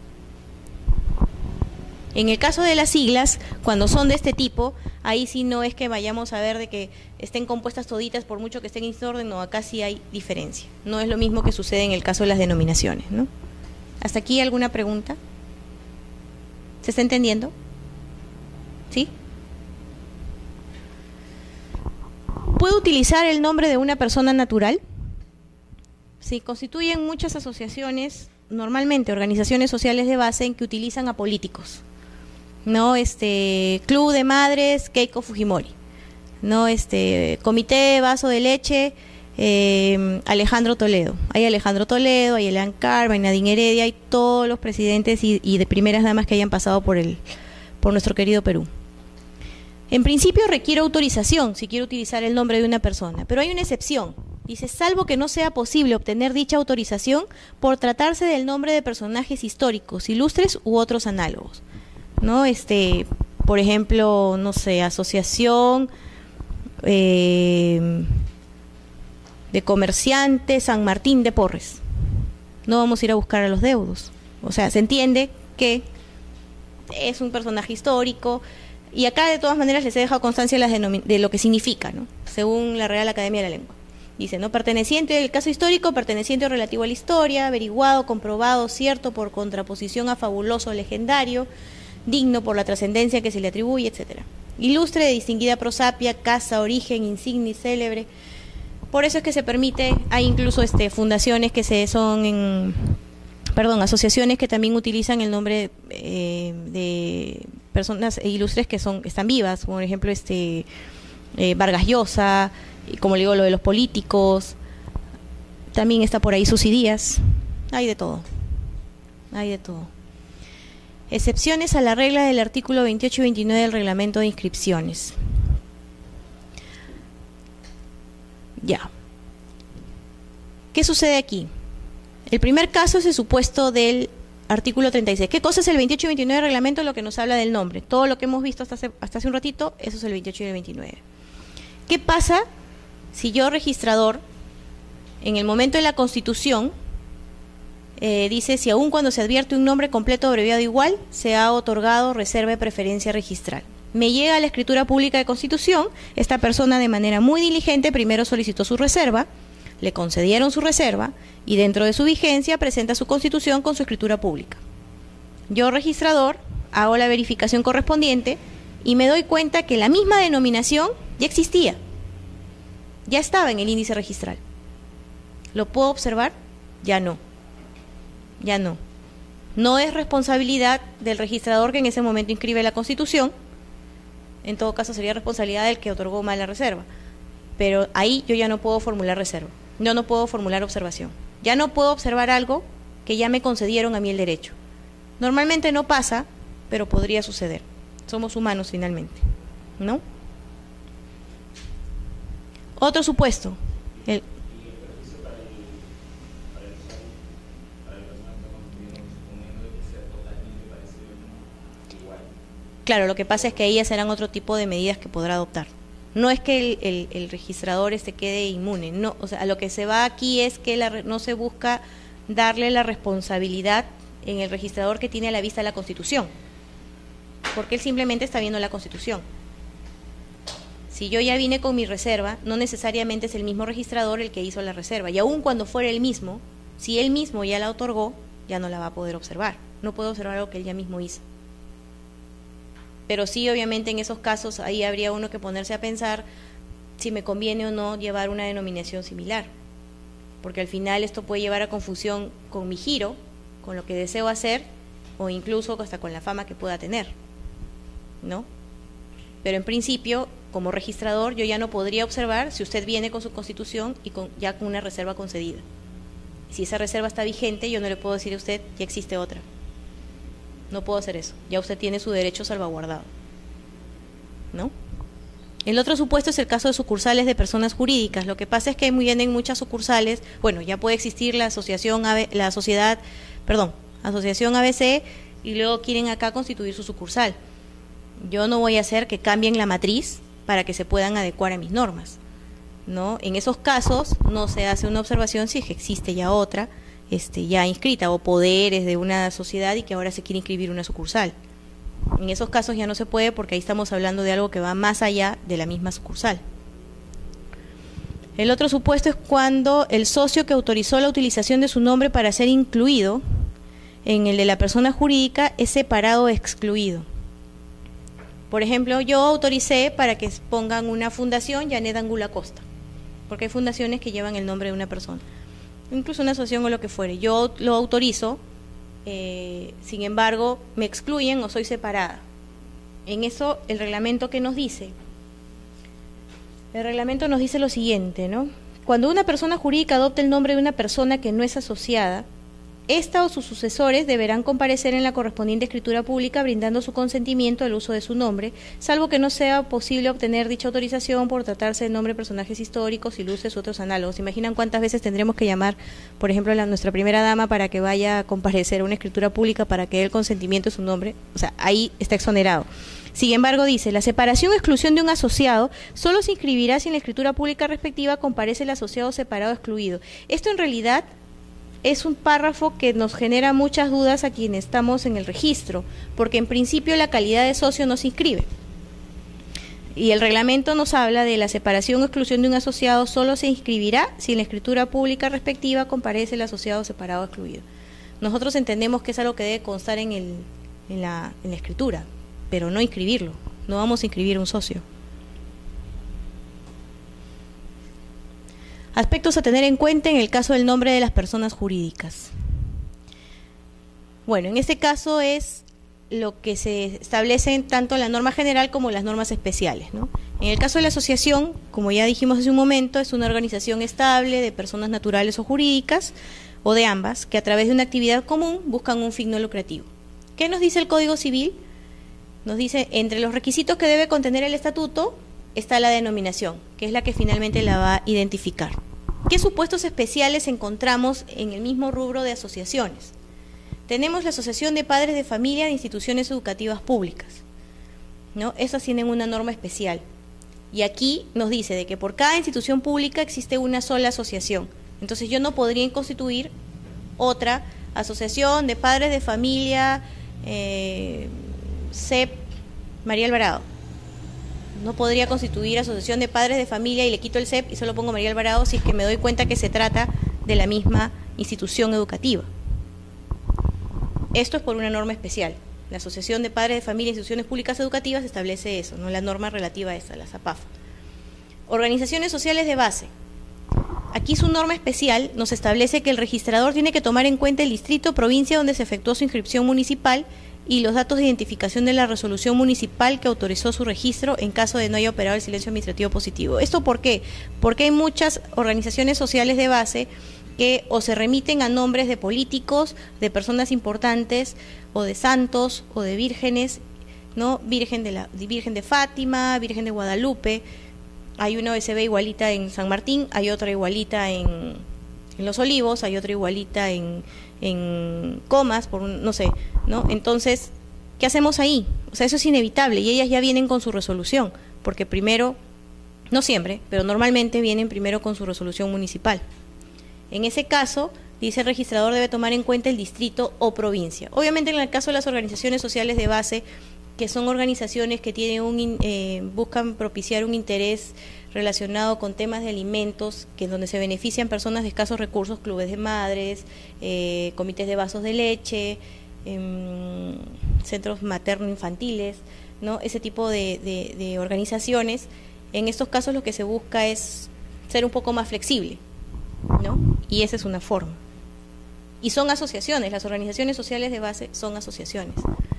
Speaker 1: En el caso de las siglas, cuando son de este tipo, ahí sí no es que vayamos a ver de que estén compuestas toditas por mucho que estén en orden, no, acá sí hay diferencia. No es lo mismo que sucede en el caso de las denominaciones, ¿no? ¿Hasta aquí alguna pregunta? ¿Se está entendiendo? ¿Sí? ¿Puedo utilizar el nombre de una persona natural? Sí, constituyen muchas asociaciones, normalmente organizaciones sociales de base, en que utilizan a políticos. No, este, Club de Madres Keiko Fujimori, no, este, Comité Vaso de Leche eh, Alejandro Toledo. Hay Alejandro Toledo, hay Elan Carmen, Nadine Heredia, hay todos los presidentes y, y de primeras damas que hayan pasado por el, por nuestro querido Perú. En principio requiere autorización si quiero utilizar el nombre de una persona, pero hay una excepción. Dice, salvo que no sea posible obtener dicha autorización por tratarse del nombre de personajes históricos, ilustres u otros análogos. ¿No? Este, por ejemplo, no sé, asociación eh, de comerciantes San Martín de Porres. No vamos a ir a buscar a los deudos. O sea, se entiende que es un personaje histórico y acá de todas maneras les he dejado constancia de, las de lo que significa, ¿no? Según la Real Academia de la Lengua. Dice, ¿no? Perteneciente del caso histórico, perteneciente o relativo a la historia, averiguado, comprobado, cierto por contraposición a fabuloso o legendario, digno por la trascendencia que se le atribuye, etcétera. Ilustre, de distinguida prosapia, casa, origen, insignia, célebre. Por eso es que se permite, hay incluso este fundaciones que se son en, perdón, asociaciones que también utilizan el nombre eh, de personas ilustres que son están vivas, por ejemplo, este eh, Vargas Llosa, y como le digo, lo de los políticos. También está por ahí Susy Díaz. Hay de todo. Hay de todo. Excepciones a la regla del artículo veintiocho y veintinueve del reglamento de inscripciones. Ya. ¿Qué sucede aquí? El primer caso es el supuesto del artículo treinta y seis. ¿Qué cosa es el veintiocho y veintinueve del reglamento? Lo que nos habla del nombre. Todo lo que hemos visto hasta hace, hasta hace un ratito, eso es el veintiocho y el veintinueve. ¿Qué pasa si yo, registrador, en el momento de la constitución, Eh, dice, si aun cuando se advierte un nombre completo abreviado igual, se ha otorgado reserva de preferencia registral? Me llega la escritura pública de constitución, esta persona de manera muy diligente primero solicitó su reserva, le concedieron su reserva y dentro de su vigencia presenta su constitución con su escritura pública. Yo, registrador, hago la verificación correspondiente y me doy cuenta que la misma denominación ya existía, ya estaba en el índice registral. ¿Lo puedo observar? Ya no. Ya no. No es responsabilidad del registrador que en ese momento inscribe la constitución, en todo caso sería responsabilidad del que otorgó mal la reserva, pero ahí yo ya no puedo formular reserva, yo no puedo formular observación, ya no puedo observar algo que ya me concedieron a mí el derecho. Normalmente no pasa, pero podría suceder, somos humanos finalmente, ¿no? Otro supuesto, el, claro, lo que pasa es que ahí ya serán otro tipo de medidas que podrá adoptar. No es que el, el, el registrador se quede inmune, no, o sea, a lo que se va aquí es que la, no se busca darle la responsabilidad en el registrador que tiene a la vista la Constitución, porque él simplemente está viendo la Constitución. Si yo ya vine con mi reserva, no necesariamente es el mismo registrador el que hizo la reserva, y aun cuando fuera el mismo, si él mismo ya la otorgó, ya no la va a poder observar, no puede observar algo que él ya mismo hizo. Pero sí, obviamente en esos casos ahí habría uno que ponerse a pensar si me conviene o no llevar una denominación similar, porque al final esto puede llevar a confusión con mi giro, con lo que deseo hacer, o incluso hasta con la fama que pueda tener, ¿no? Pero en principio, como registrador, yo ya no podría observar si usted viene con su constitución y con, ya con una reserva concedida. Si esa reserva está vigente, yo no le puedo decir a usted, ya existe otra. No puedo hacer eso, ya usted tiene su derecho salvaguardado, ¿no? El otro supuesto es el caso de sucursales de personas jurídicas. Lo que pasa es que muy bien en muchas sucursales, bueno, ya puede existir la asociación, la sociedad, perdón, asociación A B C, y luego quieren acá constituir su sucursal. Yo no voy a hacer que cambien la matriz para que se puedan adecuar a mis normas, ¿no? En esos casos no se hace una observación si es que existe ya otra, este, ya inscrita, o poderes de una sociedad y que ahora se quiere inscribir una sucursal. En esos casos ya no se puede, porque ahí estamos hablando de algo que va más allá de la misma sucursal. El otro supuesto es cuando el socio que autorizó la utilización de su nombre para ser incluido en el de la persona jurídica es separado o excluido. Por ejemplo, yo autoricé para que pongan una fundación Janet Angula Costa, porque hay fundaciones que llevan el nombre de una persona, incluso una asociación o lo que fuere. Yo lo autorizo, eh, sin embargo, me excluyen o soy separada. En eso, el reglamento que nos dice, el reglamento nos dice lo siguiente, ¿no? Cuando una persona jurídica adopta el nombre de una persona que no es asociada, esta o sus sucesores deberán comparecer en la correspondiente escritura pública brindando su consentimiento al uso de su nombre, salvo que no sea posible obtener dicha autorización por tratarse de nombre de personajes históricos, ilustres u otros análogos. ¿Se imaginan cuántas veces tendremos que llamar, por ejemplo, a nuestra primera dama para que vaya a comparecer a una escritura pública para que dé el consentimiento de su nombre? O sea, ahí está exonerado. Sin embargo, dice, la separación o exclusión de un asociado solo se inscribirá si en la escritura pública respectiva comparece el asociado separado o excluido. Esto en realidad es un párrafo que nos genera muchas dudas a quienes estamos en el registro, porque en principio la calidad de socio no se inscribe. Y el reglamento nos habla de la separación o exclusión de un asociado solo se inscribirá si en la escritura pública respectiva comparece el asociado separado o excluido. Nosotros entendemos que es algo que debe constar en, el, en, la, en la escritura, pero no inscribirlo, no vamos a inscribir un socio. Aspectos a tener en cuenta en el caso del nombre de las personas jurídicas. Bueno, en este caso es lo que se establece tanto en la norma general como en las normas especiales, ¿no? En el caso de la asociación, como ya dijimos hace un momento, es una organización estable de personas naturales o jurídicas, o de ambas, que a través de una actividad común buscan un fin no lucrativo. ¿Qué nos dice el Código Civil? Nos dice, entre los requisitos que debe contener el estatuto está la denominación, que es la que finalmente la va a identificar. ¿Qué supuestos especiales encontramos en el mismo rubro de asociaciones? Tenemos la Asociación de Padres de Familia de Instituciones Educativas Públicas, ¿no? Esas tienen una norma especial. Y aquí nos dice de que por cada institución pública existe una sola asociación. Entonces yo no podría constituir otra asociación de padres de familia, eh, C E P María Alvarado. No podría constituir asociación de padres de familia y le quito el C E P y solo pongo María Alvarado si es que me doy cuenta que se trata de la misma institución educativa. Esto es por una norma especial. La Asociación de Padres de Familia e Instituciones Públicas Educativas establece eso, no la norma relativa a esa, la ZAPAF. Organizaciones sociales de base. Aquí su norma especial nos establece que el registrador tiene que tomar en cuenta el distrito o provincia donde se efectuó su inscripción municipal y los datos de identificación de la resolución municipal que autorizó su registro en caso de no haya operado el silencio administrativo positivo. ¿Esto por qué? Porque hay muchas organizaciones sociales de base que o se remiten a nombres de políticos, de personas importantes, o de santos, o de vírgenes, ¿no? Virgen de la Virgen de Fátima, Virgen de Guadalupe. Hay una O S B igualita en San Martín, hay otra igualita en, en Los Olivos, hay otra igualita en, en Comas, por un, no sé, ¿no? Entonces, ¿qué hacemos ahí? O sea, eso es inevitable y ellas ya vienen con su resolución, porque primero, no siempre, pero normalmente vienen primero con su resolución municipal. En ese caso, dice el registrador debe tomar en cuenta el distrito o provincia. Obviamente en el caso de las organizaciones sociales de base, que son organizaciones que tienen un, eh, buscan propiciar un interés relacionado con temas de alimentos, que es donde se benefician personas de escasos recursos, clubes de madres, eh, comités de vasos de leche, eh, centros materno-infantiles, ¿no? Ese tipo de, de, de organizaciones. En estos casos lo que se busca es ser un poco más flexible, ¿no? Y esa es una forma. Y son asociaciones, las organizaciones sociales de base son asociaciones.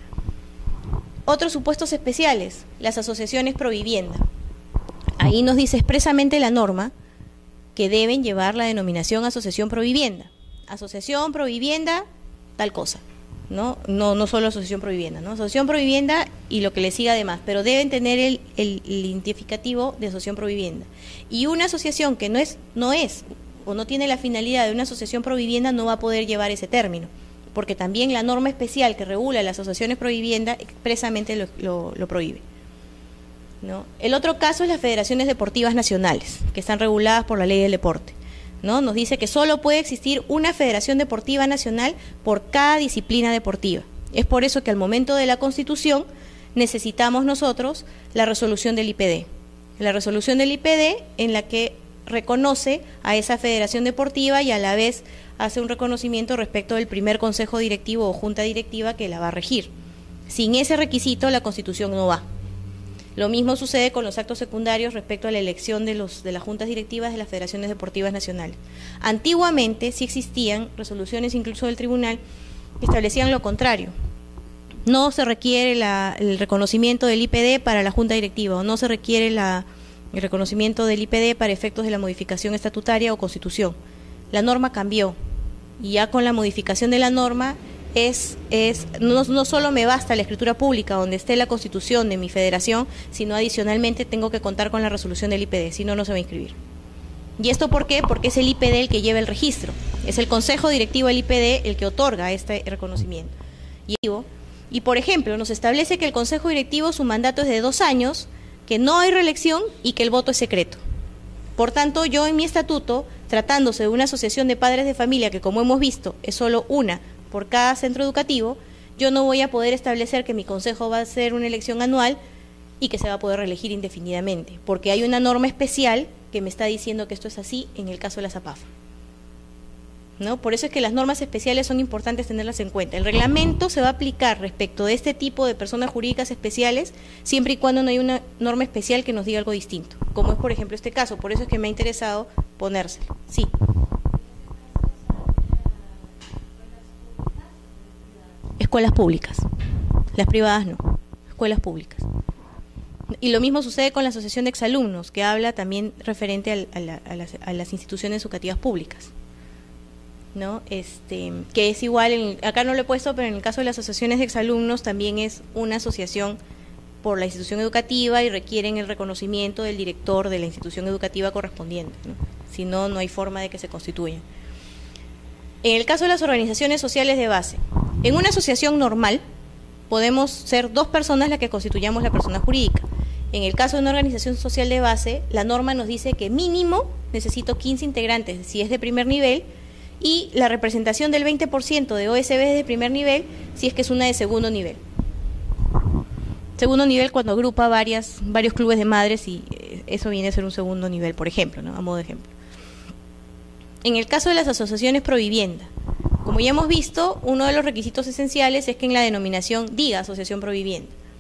Speaker 1: Otros supuestos especiales, las asociaciones provivienda. Ahí nos dice expresamente la norma que deben llevar la denominación asociación provivienda. Asociación provivienda, tal cosa, ¿no? No, no solo asociación provivienda, ¿no? Asociación provivienda y lo que le siga además, pero deben tener el, el, el identificativo de asociación provivienda. Y una asociación que no es, no es o no tiene la finalidad de una asociación provivienda no va a poder llevar ese término, porque también la norma especial que regula las asociaciones provivienda expresamente lo, lo, lo prohíbe, ¿no? El otro caso es las federaciones deportivas nacionales, que están reguladas por la ley del deporte, ¿no? Nos dice que solo puede existir una federación deportiva nacional por cada disciplina deportiva. Es por eso que al momento de la Constitución necesitamos nosotros la resolución del I P D. La resolución del I P D en la que reconoce a esa federación deportiva y a la vez hace un reconocimiento respecto del primer consejo directivo o junta directiva que la va a regir. Sin ese requisito la Constitución no va. Lo mismo sucede con los actos secundarios respecto a la elección de, los, de las juntas directivas de las federaciones deportivas nacionales. Antiguamente sí existían resoluciones incluso del tribunal que establecían lo contrario. No se requiere la, el reconocimiento del I P D para la junta directiva o no se requiere la el reconocimiento del I P D para efectos de la modificación estatutaria o constitución. La norma cambió y ya con la modificación de la norma es, es no, no solo me basta la escritura pública donde esté la constitución de mi federación, sino adicionalmente tengo que contar con la resolución del I P D, si no, no se va a inscribir. ¿Y esto por qué? Porque es el I P D el que lleva el registro, es el consejo directivo del I P D el que otorga este reconocimiento. Y, y por ejemplo, nos establece que el consejo directivo su mandato es de dos años, que no hay reelección y que el voto es secreto. Por tanto, yo en mi estatuto, tratándose de una asociación de padres de familia, que como hemos visto es solo una por cada centro educativo, yo no voy a poder establecer que mi consejo va a ser una elección anual y que se va a poder reelegir indefinidamente, porque hay una norma especial que me está diciendo que esto es así en el caso de la ZAPAFA, ¿no? Por eso es que las normas especiales son importantes tenerlas en cuenta. El reglamento se va a aplicar respecto de este tipo de personas jurídicas especiales siempre y cuando no haya una norma especial que nos diga algo distinto, como es por ejemplo este caso. Por eso es que me ha interesado ponérselo. Sí. Escuelas públicas. Las privadas no. Escuelas públicas. Y lo mismo sucede con la Asociación de Exalumnos, que habla también referente a, a, la, a, las, a las instituciones educativas públicas, ¿no? Este, que es igual, en, acá no lo he puesto, pero en el caso de las asociaciones de exalumnos también es una asociación por la institución educativa y requieren el reconocimiento del director de la institución educativa correspondiente, ¿no? Si no, no hay forma de que se constituyan. En el caso de las organizaciones sociales de base, en una asociación normal podemos ser dos personas las que constituyamos la persona jurídica. En el caso de una organización social de base, la norma nos dice que mínimo necesito quince integrantes, si es de primer nivel, y la representación del veinte por ciento de O S B de primer nivel si es que es una de segundo nivel. Segundo nivel cuando agrupa varias, varios clubes de madres y eso viene a ser un segundo nivel, por ejemplo, ¿no? A modo de ejemplo. En el caso de las asociaciones provivienda, como ya hemos visto, uno de los requisitos esenciales es que en la denominación diga asociación provivienda.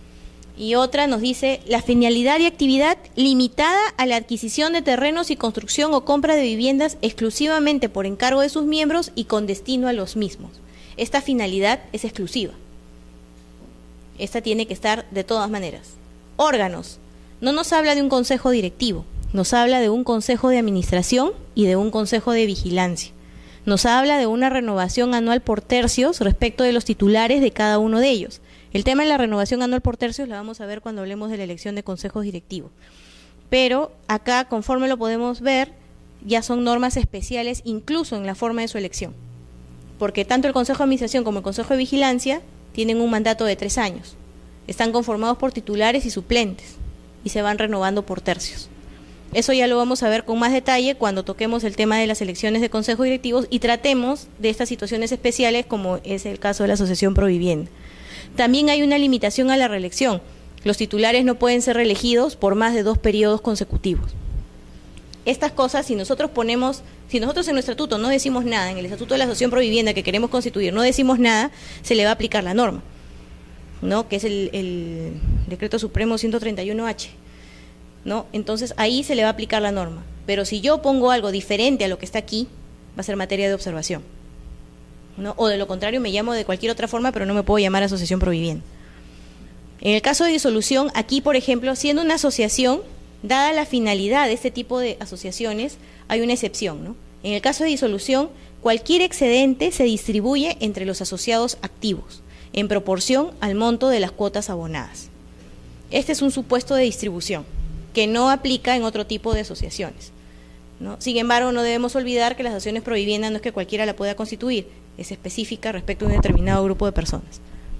Speaker 1: Y otra nos dice, la finalidad y actividad limitada a la adquisición de terrenos y construcción o compra de viviendas exclusivamente por encargo de sus miembros y con destino a los mismos. Esta finalidad es exclusiva. Esta tiene que estar de todas maneras. Órganos. No nos habla de un consejo directivo, nos habla de un consejo de administración y de un consejo de vigilancia. Nos habla de una renovación anual por tercios respecto de los titulares de cada uno de ellos. El tema de la renovación anual por tercios la vamos a ver cuando hablemos de la elección de consejos directivos. Pero acá, conforme lo podemos ver, ya son normas especiales incluso en la forma de su elección. Porque tanto el Consejo de Administración como el Consejo de Vigilancia tienen un mandato de tres años. Están conformados por titulares y suplentes y se van renovando por tercios. Eso ya lo vamos a ver con más detalle cuando toquemos el tema de las elecciones de consejos directivos y tratemos de estas situaciones especiales como es el caso de la Asociación Provivienda. También hay una limitación a la reelección. Los titulares no pueden ser reelegidos por más de dos periodos consecutivos. Estas cosas, si nosotros ponemos, si nosotros en nuestro estatuto no decimos nada, en el estatuto de la Asociación Provivienda que queremos constituir, no decimos nada, se le va a aplicar la norma, ¿no? Que es el, el Decreto Supremo ciento treinta y uno H, ¿no? Entonces ahí se le va a aplicar la norma. Pero si yo pongo algo diferente a lo que está aquí, va a ser materia de observación, ¿no? O de lo contrario me llamo de cualquier otra forma, pero no me puedo llamar Asociación Provivienda. En el caso de disolución, aquí por ejemplo, siendo una asociación, dada la finalidad de este tipo de asociaciones, hay una excepción, ¿no? En el caso de disolución, cualquier excedente se distribuye entre los asociados activos, en proporción al monto de las cuotas abonadas. Este es un supuesto de distribución, que no aplica en otro tipo de asociaciones, ¿no? Sin embargo, no debemos olvidar que las asociaciones proviviendas no es que cualquiera la pueda constituir, es específica respecto a un determinado grupo de personas.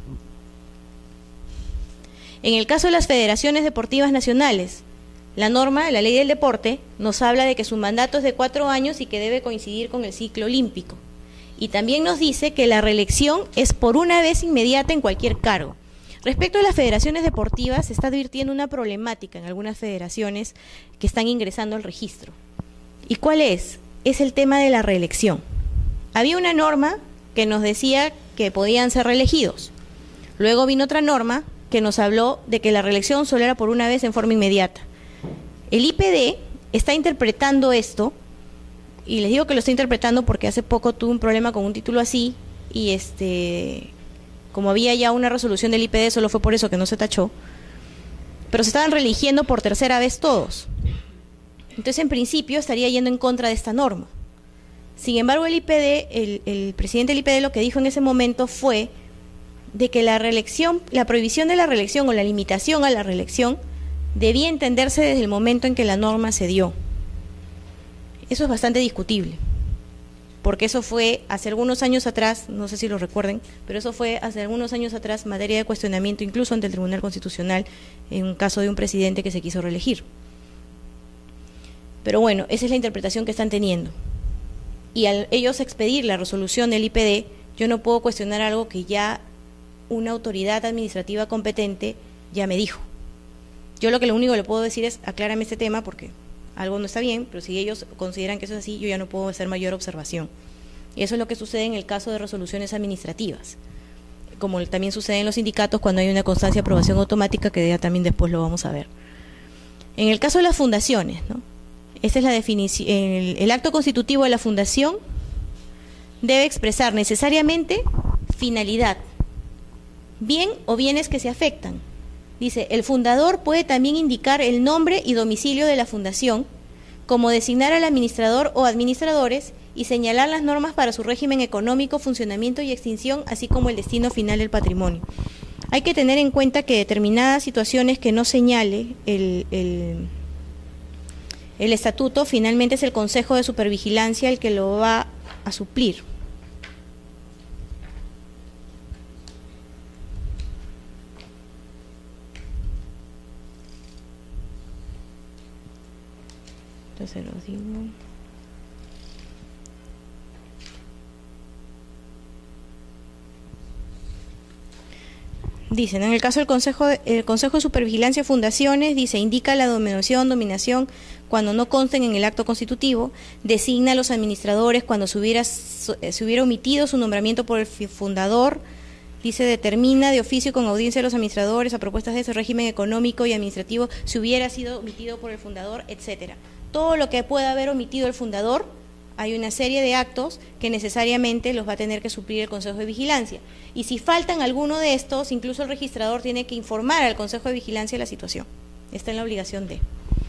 Speaker 1: En el caso de las federaciones deportivas nacionales, la norma, la ley del deporte, nos habla de que su mandato es de cuatro años y que debe coincidir con el ciclo olímpico. Y también nos dice que la reelección es por una vez inmediata en cualquier cargo. Respecto a las federaciones deportivas, se está advirtiendo una problemática en algunas federaciones que están ingresando al registro. ¿Y cuál es? Es el tema de la reelección. Había una norma que nos decía que podían ser reelegidos. Luego vino otra norma que nos habló de que la reelección solo era por una vez en forma inmediata. El I P D está interpretando esto, y les digo que lo está interpretando porque hace poco tuve un problema con un título así, y este, como había ya una resolución del I P D, solo fue por eso que no se tachó, pero se estaban reeligiendo por tercera vez todos. Entonces, en principio, estaría yendo en contra de esta norma. Sin embargo, el I P D, el, el presidente del I P D lo que dijo en ese momento fue de que la reelección, la prohibición de la reelección o la limitación a la reelección debía entenderse desde el momento en que la norma se dio. Eso es bastante discutible, porque eso fue hace algunos años atrás, no sé si lo recuerden, pero eso fue hace algunos años atrás materia de cuestionamiento incluso ante el Tribunal Constitucional en un caso de un presidente que se quiso reelegir. Pero bueno, esa es la interpretación que están teniendo. Y al ellos expedir la resolución del I P D, yo no puedo cuestionar algo que ya una autoridad administrativa competente ya me dijo. Yo lo que lo único que le puedo decir es aclárame este tema porque algo no está bien, pero si ellos consideran que eso es así, yo ya no puedo hacer mayor observación. Y eso es lo que sucede en el caso de resoluciones administrativas, como también sucede en los sindicatos cuando hay una constancia de aprobación automática, que ya también después lo vamos a ver. En el caso de las fundaciones, ¿no? Esta es la definición. El, el acto constitutivo de la fundación debe expresar necesariamente finalidad, bien o bienes que se afectan. Dice, el fundador puede también indicar el nombre y domicilio de la fundación, como designar al administrador o administradores y señalar las normas para su régimen económico, funcionamiento y extinción, así como el destino final del patrimonio. Hay que tener en cuenta que determinadas situaciones que no señale el, el, el estatuto, finalmente es el Consejo de Supervigilancia el que lo va a suplir. Se los digo. Dicen, en el caso del Consejo de, el Consejo de Supervigilancia de Fundaciones, dice, indica la dominación, dominación cuando no consten en el acto constitutivo, designa a los administradores cuando se hubiera, se hubiera omitido su nombramiento por el fundador, Dice, determina de oficio con audiencia de los administradores a propuestas de ese régimen económico y administrativo si hubiera sido omitido por el fundador, etcétera. Todo lo que pueda haber omitido el fundador, hay una serie de actos que necesariamente los va a tener que suplir el Consejo de Vigilancia. Y si faltan alguno de estos, incluso el registrador tiene que informar al Consejo de Vigilancia de la situación. Está en la obligación de.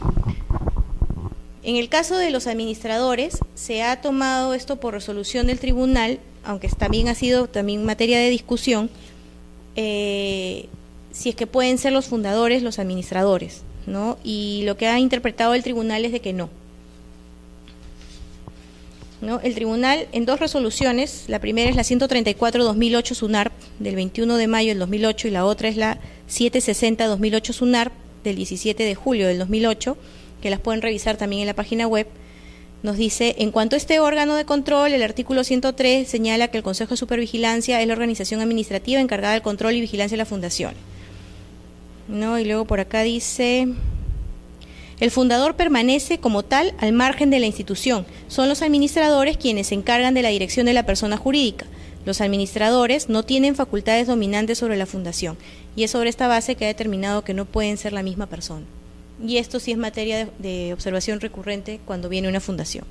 Speaker 1: En el caso de los administradores, se ha tomado esto por resolución del tribunal, aunque también ha sido también materia de discusión, eh, si es que pueden ser los fundadores los administradores, ¿no? Y lo que ha interpretado el tribunal es de que no. ¿No? El tribunal, en dos resoluciones, la primera es la ciento treinta y cuatro dos mil ocho SUNARP del veintiuno de mayo del dos mil ocho y la otra es la setecientos sesenta dos mil ocho SUNARP del diecisiete de julio del dos mil ocho, que las pueden revisar también en la página web. Nos dice, en cuanto a este órgano de control, el artículo ciento tres señala que el Consejo de Supervigilancia es la organización administrativa encargada del control y vigilancia de la fundación. ¿No? Y luego por acá dice, el fundador permanece como tal al margen de la institución. Son los administradores quienes se encargan de la dirección de la persona jurídica. Los administradores no tienen facultades dominantes sobre la fundación y es sobre esta base que ha determinado que no pueden ser la misma persona. Y esto sí es materia de, de observación recurrente cuando viene una fundación.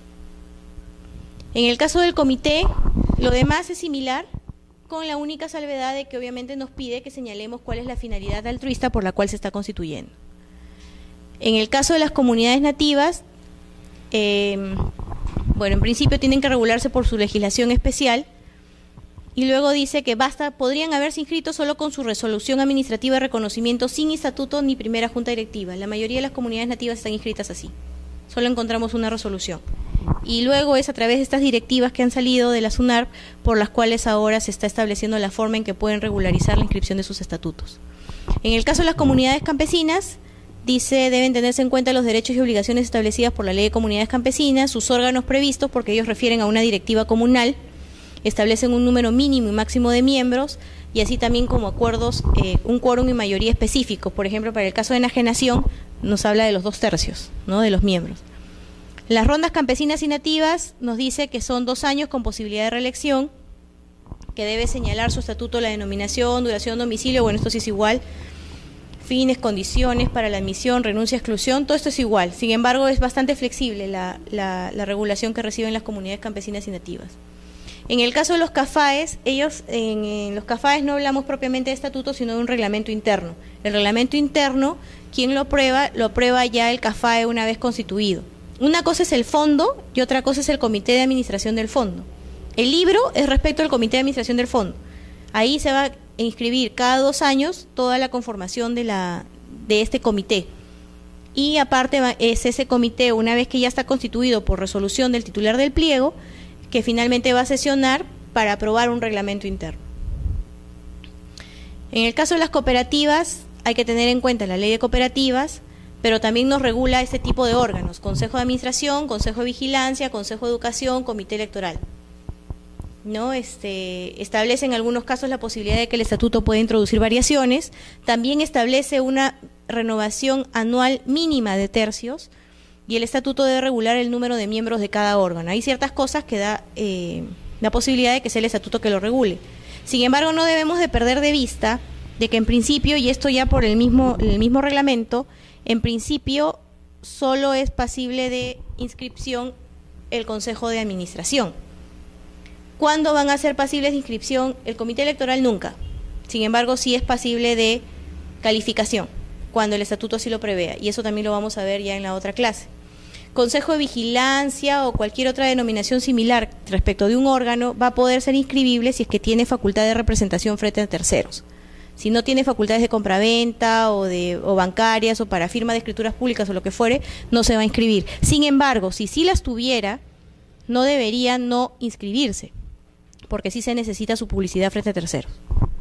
Speaker 1: En el caso del comité, lo demás es similar, con la única salvedad de que obviamente nos pide que señalemos cuál es la finalidad altruista por la cual se está constituyendo. En el caso de las comunidades nativas, eh, bueno, en principio tienen que regularse por su legislación especial, y luego dice que basta, podrían haberse inscrito solo con su resolución administrativa de reconocimiento sin estatuto ni primera junta directiva. La mayoría de las comunidades nativas están inscritas así. Solo encontramos una resolución. Y luego es a través de estas directivas que han salido de la SUNARP por las cuales ahora se está estableciendo la forma en que pueden regularizar la inscripción de sus estatutos. En el caso de las comunidades campesinas, dice, deben tenerse en cuenta los derechos y obligaciones establecidas por la Ley de Comunidades Campesinas, sus órganos previstos, porque ellos refieren a una directiva comunal, establecen un número mínimo y máximo de miembros y así también como acuerdos, eh, un quórum y mayoría específicos. Por ejemplo, para el caso de enajenación nos habla de los dos tercios, ¿no?, de los miembros. Las rondas campesinas y nativas nos dice que son dos años con posibilidad de reelección, que debe señalar su estatuto, la denominación, duración, domicilio, bueno, esto sí es igual, fines, condiciones para la admisión, renuncia, exclusión, todo esto es igual. Sin embargo, es bastante flexible la, la, la regulación que reciben las comunidades campesinas y nativas. En el caso de los CAFAES, ellos, en, en los CAFAES no hablamos propiamente de estatuto, sino de un reglamento interno. El reglamento interno, ¿quién lo aprueba? Lo aprueba ya el CAFAE una vez constituido. Una cosa es el fondo y otra cosa es el comité de administración del fondo. El libro es respecto al comité de administración del fondo. Ahí se va a inscribir cada dos años toda la conformación de, la, de este comité. Y aparte es ese comité, una vez que ya está constituido por resolución del titular del pliego, que finalmente va a sesionar para aprobar un reglamento interno. En el caso de las cooperativas, hay que tener en cuenta la ley de cooperativas, pero también nos regula este tipo de órganos: Consejo de Administración, Consejo de Vigilancia, Consejo de Educación, Comité Electoral. ¿No? Este, establece en algunos casos la posibilidad de que el estatuto pueda introducir variaciones, también establece una renovación anual mínima de tercios, y el estatuto debe regular el número de miembros de cada órgano. Hay ciertas cosas que da eh, la posibilidad de que sea el estatuto que lo regule. Sin embargo, no debemos de perder de vista de que en principio, y esto ya por el mismo, el mismo reglamento, en principio solo es pasible de inscripción el Consejo de Administración. ¿Cuándo van a ser pasibles de inscripción? El Comité Electoral nunca. Sin embargo, sí es pasible de calificación, cuando el estatuto así lo prevea, y eso también lo vamos a ver ya en la otra clase. Consejo de Vigilancia o cualquier otra denominación similar respecto de un órgano va a poder ser inscribible si es que tiene facultad de representación frente a terceros. Si no tiene facultades de compraventa o, de, o bancarias o para firma de escrituras públicas o lo que fuere, no se va a inscribir. Sin embargo, si sí las tuviera, no debería no inscribirse, porque sí se necesita su publicidad frente a terceros.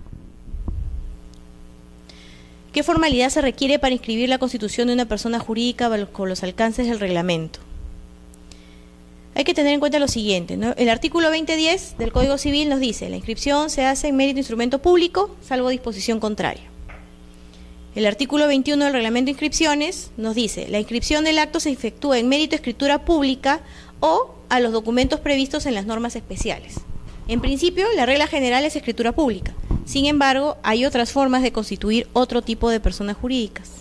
Speaker 1: ¿Qué formalidad se requiere para inscribir la constitución de una persona jurídica con los alcances del reglamento? Hay que tener en cuenta lo siguiente, ¿no? El artículo veinte diez del Código Civil nos dice: la inscripción se hace en mérito de instrumento público, salvo disposición contraria. El artículo veintiuno del Reglamento de Inscripciones nos dice: la inscripción del acto se efectúa en mérito de escritura pública o a los documentos previstos en las normas especiales. En principio, la regla general es escritura pública. Sin embargo, hay otras formas de constituir otro tipo de personas jurídicas.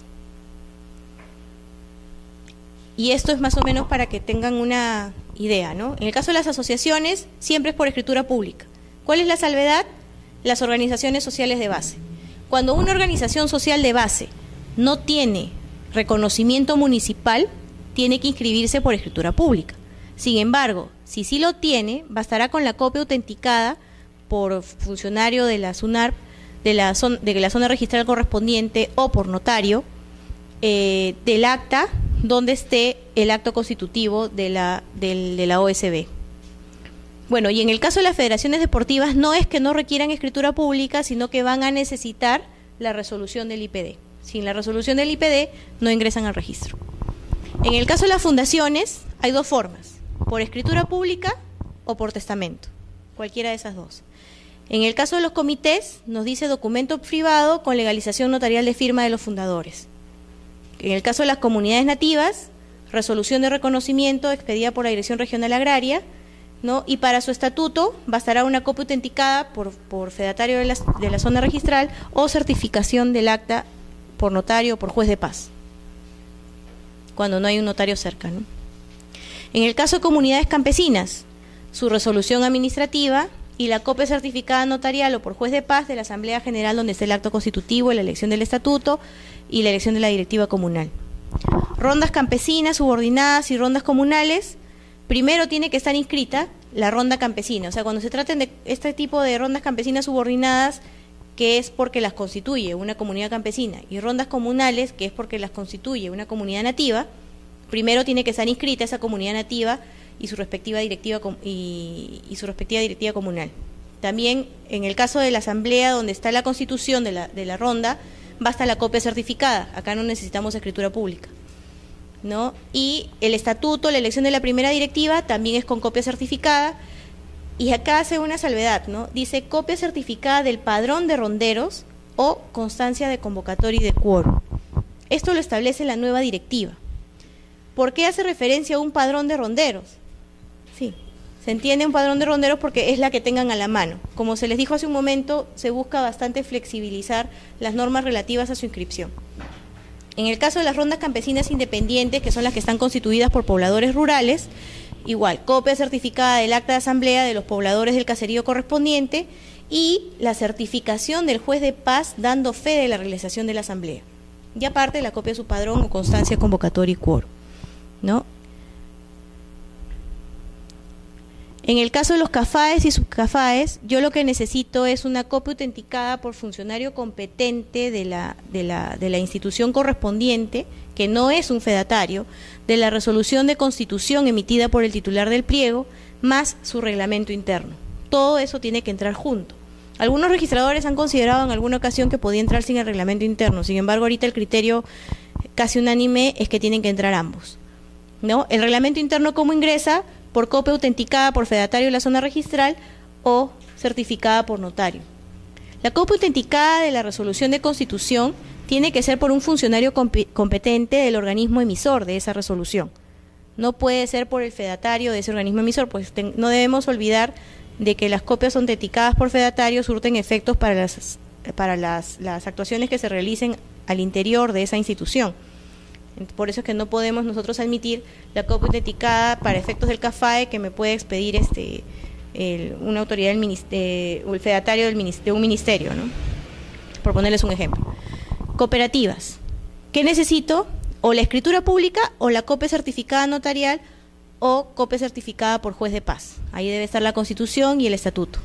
Speaker 1: Y esto es más o menos para que tengan una idea, ¿no? En el caso de las asociaciones, siempre es por escritura pública. ¿Cuál es la salvedad? Las organizaciones sociales de base. Cuando una organización social de base no tiene reconocimiento municipal, tiene que inscribirse por escritura pública. Sin embargo, si sí lo tiene, bastará con la copia autenticada por funcionario de la SUNARP, de la zona, de la zona registral correspondiente o por notario, eh, del acta donde esté el acto constitutivo de la, del, de la O S B. Bueno, y en el caso de las federaciones deportivas no es que no requieran escritura pública, sino que van a necesitar la resolución del I P D. Sin la resolución del I P D no ingresan al registro. En el caso de las fundaciones hay dos formas, por escritura pública o por testamento, cualquiera de esas dos. En el caso de los comités nos dice documento privado con legalización notarial de firma de los fundadores. En el caso de las comunidades nativas, resolución de reconocimiento expedida por la Dirección Regional Agraria, ¿no? Y para su estatuto bastará una copia autenticada por, por fedatario de la, de la zona registral o certificación del acta por notario o por juez de paz, cuando no hay un notario cerca, ¿no? En el caso de comunidades campesinas, su resolución administrativa y la copia certificada notarial o por juez de paz de la Asamblea General donde esté el acto constitutivo, la elección del estatuto y la elección de la directiva comunal. Rondas campesinas, subordinadas y rondas comunales, primero tiene que estar inscrita la ronda campesina. O sea, cuando se traten de este tipo de rondas campesinas subordinadas, que es porque las constituye una comunidad campesina, y rondas comunales, que es porque las constituye una comunidad nativa, primero tiene que estar inscrita esa comunidad nativa y su respectiva directiva y, y su respectiva directiva comunal. También en el caso de la asamblea donde está la constitución de la, de la ronda, basta la copia certificada, acá no necesitamos escritura pública, ¿no? Y el estatuto, la elección de la primera directiva también es con copia certificada, y acá hace una salvedad, ¿no? Dice copia certificada del padrón de ronderos o constancia de convocatoria y de quórum. Esto lo establece la nueva directiva. ¿Por qué hace referencia a un padrón de ronderos? Sí, se entiende un padrón de ronderos porque es la que tengan a la mano. Como se les dijo hace un momento, se busca bastante flexibilizar las normas relativas a su inscripción. En el caso de las rondas campesinas independientes, que son las que están constituidas por pobladores rurales, igual, copia certificada del acta de asamblea de los pobladores del caserío correspondiente y la certificación del juez de paz dando fe de la realización de la asamblea. Y aparte la copia de su padrón o constancia convocatoria y quórum, ¿no? En el caso de los CAFAES y subCAFAES, yo lo que necesito es una copia autenticada por funcionario competente de la, de la, de la institución correspondiente, que no es un fedatario, de la resolución de constitución emitida por el titular del pliego, más su reglamento interno. Todo eso tiene que entrar junto. Algunos registradores han considerado en alguna ocasión que podía entrar sin el reglamento interno, sin embargo ahorita el criterio casi unánime es que tienen que entrar ambos, ¿no? El reglamento interno, ¿cómo ingresa? Por copia autenticada por fedatario de la zona registral o certificada por notario. La copia autenticada de la resolución de constitución tiene que ser por un funcionario competente del organismo emisor de esa resolución. No puede ser por el fedatario de ese organismo emisor, pues ten, no debemos olvidar de que las copias autenticadas por fedatario surten efectos para las, para las, las actuaciones que se realicen al interior de esa institución. Por eso es que no podemos nosotros admitir la copia autenticada para efectos del CAFAE que me puede expedir este el, una autoridad del ministerio, o el fedatario del ministerio, de un ministerio, ¿no? Por ponerles un ejemplo. Cooperativas. ¿Qué necesito? O la escritura pública o la copia certificada notarial o copia certificada por juez de paz. Ahí debe estar la Constitución y el estatuto.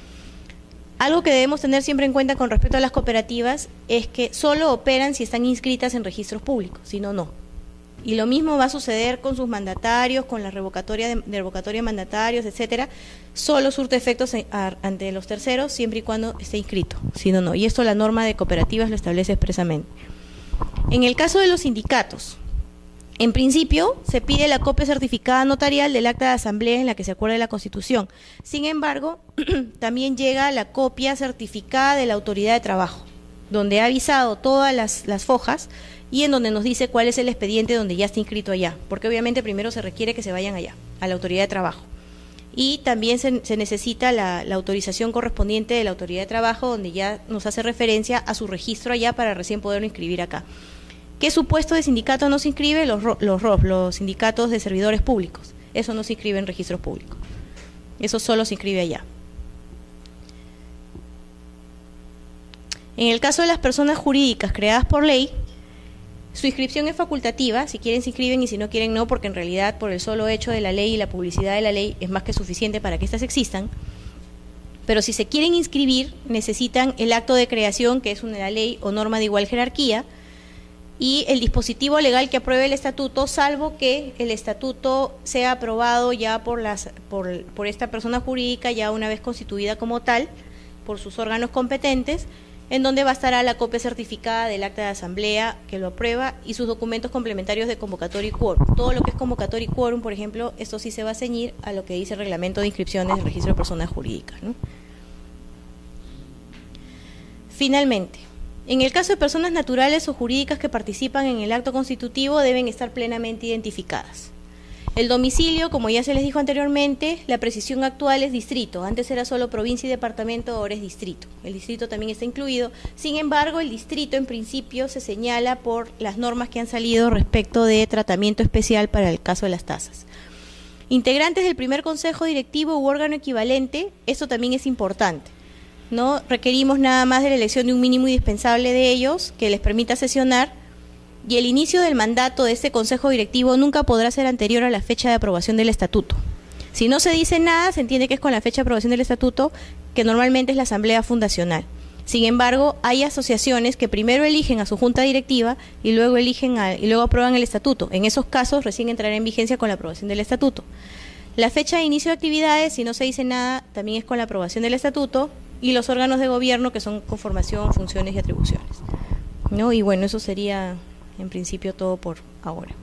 Speaker 1: Algo que debemos tener siempre en cuenta con respecto a las cooperativas es que solo operan si están inscritas en registros públicos, si no, no. Y lo mismo va a suceder con sus mandatarios, con la revocatoria de, de revocatoria de mandatarios, etcétera. Solo surte efectos en, a, ante los terceros siempre y cuando esté inscrito, si no, no. Y esto la norma de cooperativas lo establece expresamente. En el caso de los sindicatos, en principio, se pide la copia certificada notarial del acta de asamblea en la que se acuerde la Constitución. Sin embargo, también llega la copia certificada de la autoridad de trabajo, donde ha avisado todas las, las fojas y en donde nos dice cuál es el expediente donde ya está inscrito allá, porque obviamente primero se requiere que se vayan allá, a la autoridad de trabajo. Y también se, se necesita la, la autorización correspondiente de la autoridad de trabajo, donde ya nos hace referencia a su registro allá para recién poderlo inscribir acá. ¿Qué supuesto de sindicato no se inscribe? Los, los R O P, los sindicatos de servidores públicos. Eso no se inscribe en registros públicos. Eso solo se inscribe allá. En el caso de las personas jurídicas creadas por ley, su inscripción es facultativa, si quieren se inscriben y si no quieren no, porque en realidad por el solo hecho de la ley y la publicidad de la ley es más que suficiente para que éstas existan. Pero si se quieren inscribir, necesitan el acto de creación, que es una ley o norma de igual jerarquía, y el dispositivo legal que apruebe el estatuto, salvo que el estatuto sea aprobado ya por, las, por, por esta persona jurídica, ya una vez constituida como tal, por sus órganos competentes, en donde bastará la copia certificada del acta de asamblea que lo aprueba y sus documentos complementarios de convocatoria y quórum. Todo lo que es convocatoria y quórum, por ejemplo, esto sí se va a ceñir a lo que dice el reglamento de inscripciones del registro de personas jurídicas, ¿no? Finalmente, en el caso de personas naturales o jurídicas que participan en el acto constitutivo, deben estar plenamente identificadas. El domicilio, como ya se les dijo anteriormente, la precisión actual es distrito. Antes era solo provincia y departamento, ahora es distrito. El distrito también está incluido. Sin embargo, el distrito en principio se señala por las normas que han salido respecto de tratamiento especial para el caso de las tasas. Integrantes del primer consejo directivo u órgano equivalente, esto también es importante, ¿no? Requerimos nada más de la elección de un mínimo indispensable de ellos que les permita sesionar. Y el inicio del mandato de este consejo directivo nunca podrá ser anterior a la fecha de aprobación del estatuto. Si no se dice nada, se entiende que es con la fecha de aprobación del estatuto, que normalmente es la asamblea fundacional. Sin embargo, hay asociaciones que primero eligen a su junta directiva y luego eligen a, y luego aprueban el estatuto. En esos casos recién entrará en vigencia con la aprobación del estatuto. La fecha de inicio de actividades, si no se dice nada, también es con la aprobación del estatuto, y los órganos de gobierno, que son conformación, funciones y atribuciones, ¿no? Y bueno, eso sería en principio todo por ahora.